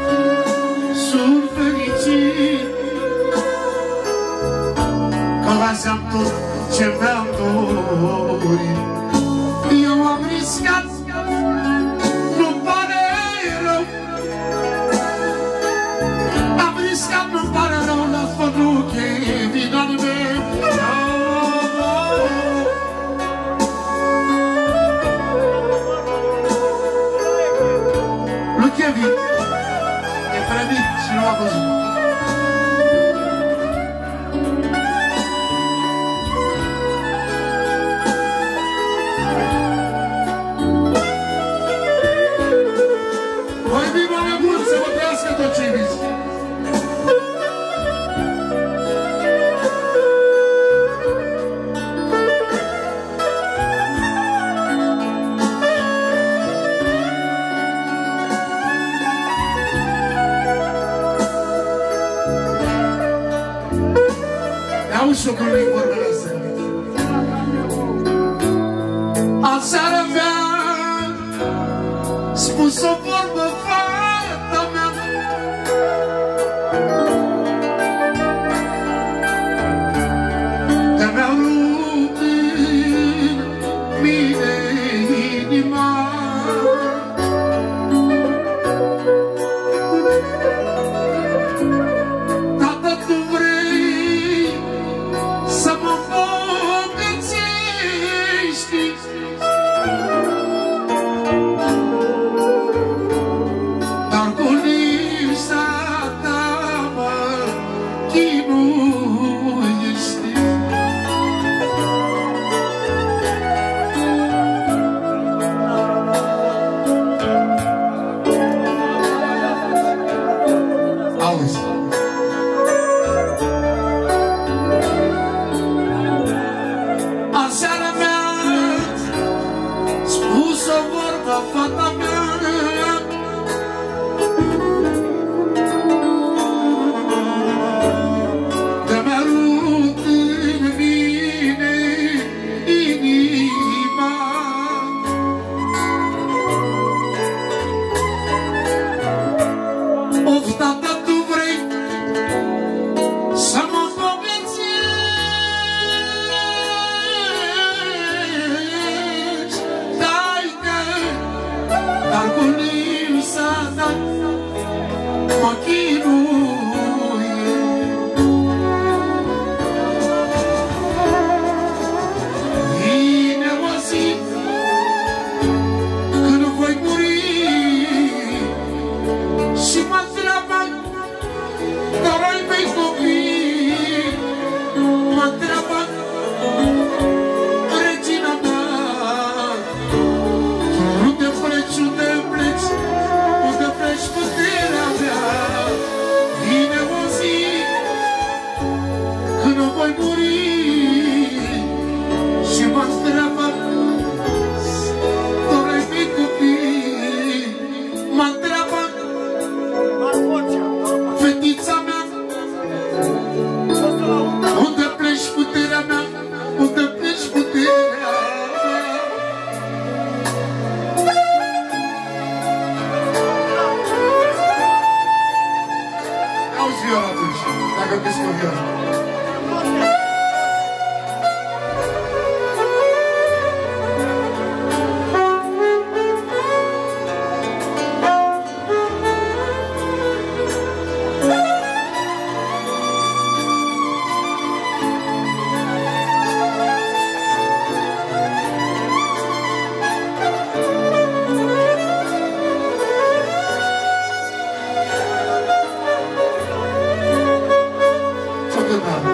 că lasă tot ce mi-am dorit. Eu am riscat, nu pare rău, am socolit vorbele astea. Aseară mi-a spus o vorbă fata mea, că mi-a rupt în mine inima. Tată, tu vrei să mă îmbogățești, dar cu lipsa ta mă chinuiești. Auzi, aseară mi-a spus o vorbă fata mea, că mi-a rupt în mine inima. Of, tată, tu vrei să mă îmbogățești, dar cu lipsa ta mă chinuie. Vine o zi când voi muri și mă întreabă dar ai mei copii, mă întreabă regina mea, unde pleci, unde pleci, unde pleci puterea mea. Vine o zi când voi muri și mă întreabă dar ai mei copii, mă întreabă fetița mea, unde pleci puterea mea, unde pleci puterea mea. Auzi viola atunci, dacă crezi cu viola. Fă-te tare.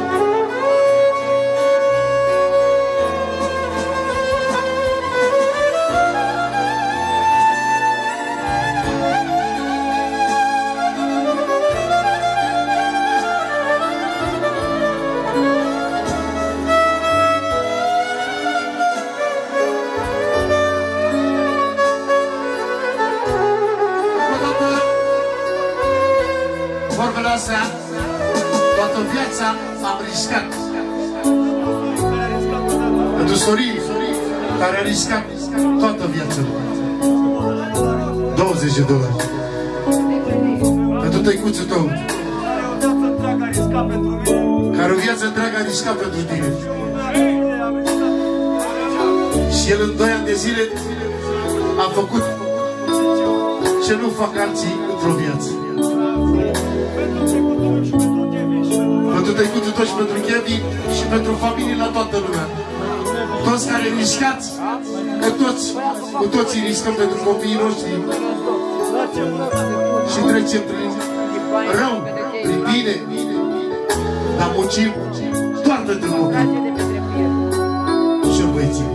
Odată, vorbele astea, toată viața am riscat. Pentru Sorin, care a riscat toată viața lui. $20. Pentru tăicuțul tău, care o viață întreagă a riscat pentru tine. Și el în 2 ani de zile a făcut ce nu fac alții într-o viață. Pentru tăicuțul tău și pentru Kevin și pentru familie la toată lumea. Toți care riscați, că cu toții riscăm pentru copiii noștri și trecem prin rău, prin bine, dar muncim doar pentru copii și băieții.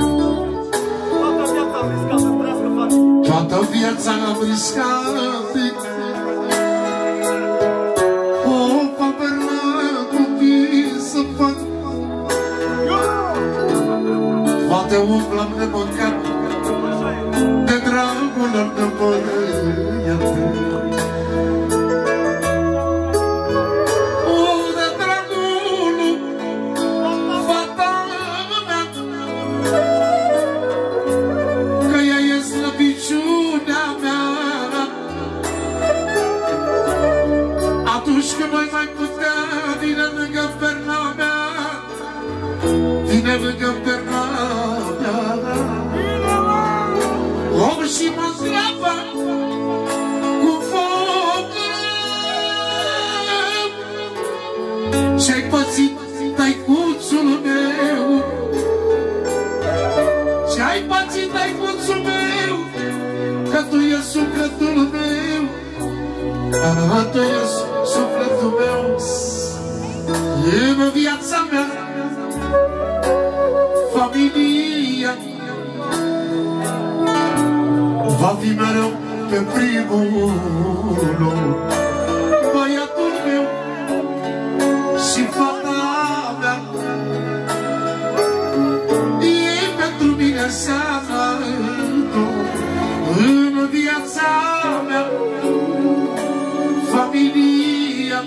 Toată viața am riscat o paperă copii să fac. Poate umblam de mâncat de dragul lor de băiat. De dragul sufletul meu, tu ești sufletul meu. În viața mea, familia va fi mereu pe primul loc. Băiatul meu și fata mea, ei pentru mine înseamnă tot. În viața mea, familia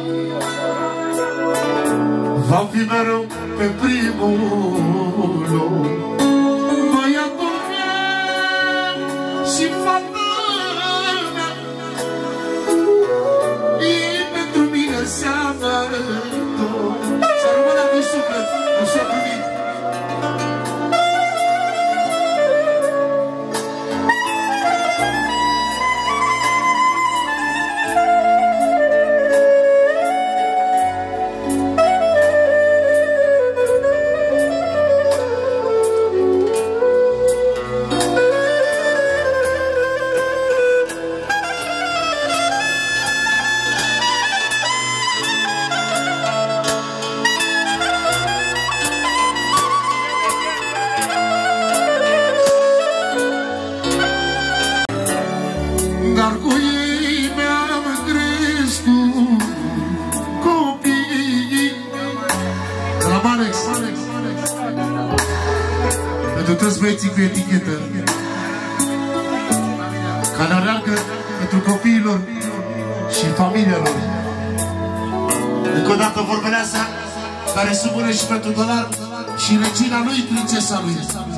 va fi mereu pe primul loc. Băiatul meu și fata mea, ei pentru mine înseamnă tot. Să rămână din suflet, nu s-o primit. Dar cu ei mi-am crescut copiii. La Alex, pentru toți băieții cu etichetă care alergă pentru copiilor și familia lor. Încă o dată vorbele astea care supune și pentru dolar și regina lui, prințesa lui.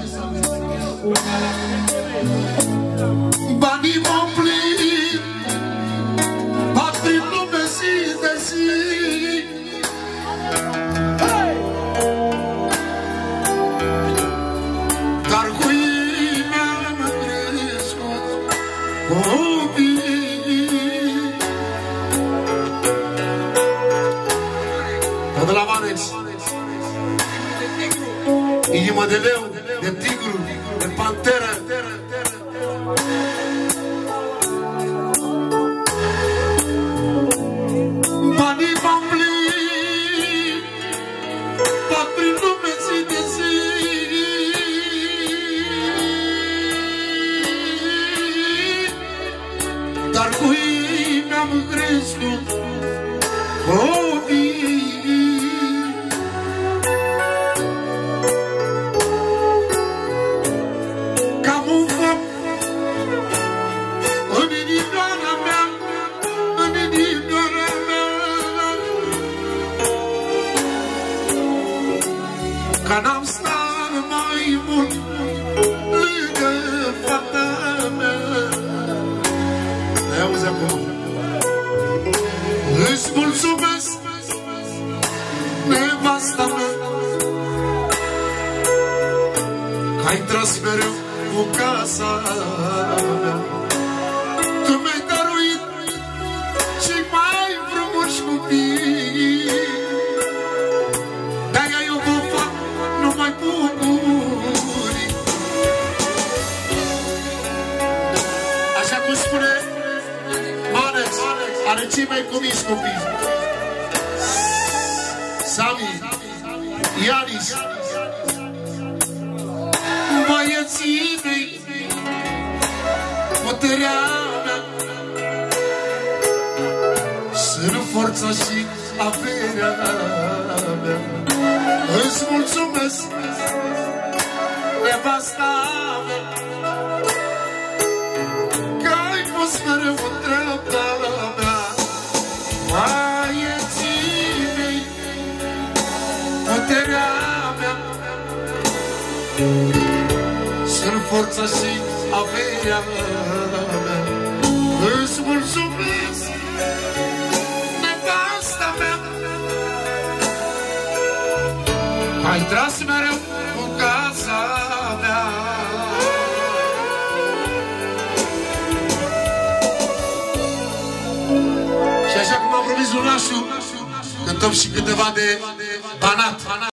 Banii m-au plinit, bat prin lume zi de zi. Dar cu ei mi-am crescut copii. De la Manex, inimă de leu, de tigru, de panteră. Banii m-au plinit, bat prin lume zi de zi. Dar cu ei mi-am crescut copii. Cam un foc în inimioara mea, în inimioara mea. Că n-am stat mai mult lângă fata mea. Auzi acum. Îți mulțumesc, nevasta mea, că ai tras mereu cu casa mea. Tu mi-ai dăruit cei mai frumoși copii. De-aia eu vă fac numai bucurii. Așa cum spune Manex, are cei mai comici copii. Sami, Ianis, băieții mei, puterea mea, sunt forța și averea mea. Îți mulțumesc, nevasta mea, că ai fost mereu în dreapta mea. Băieții mei, puterea mea, sunt forța și averea mea. Îți mulțumesc, nevasta mea, că ai tras mereu în casa mea. Și așa cum am promis Lunașul, cântăm și câteva de Banat.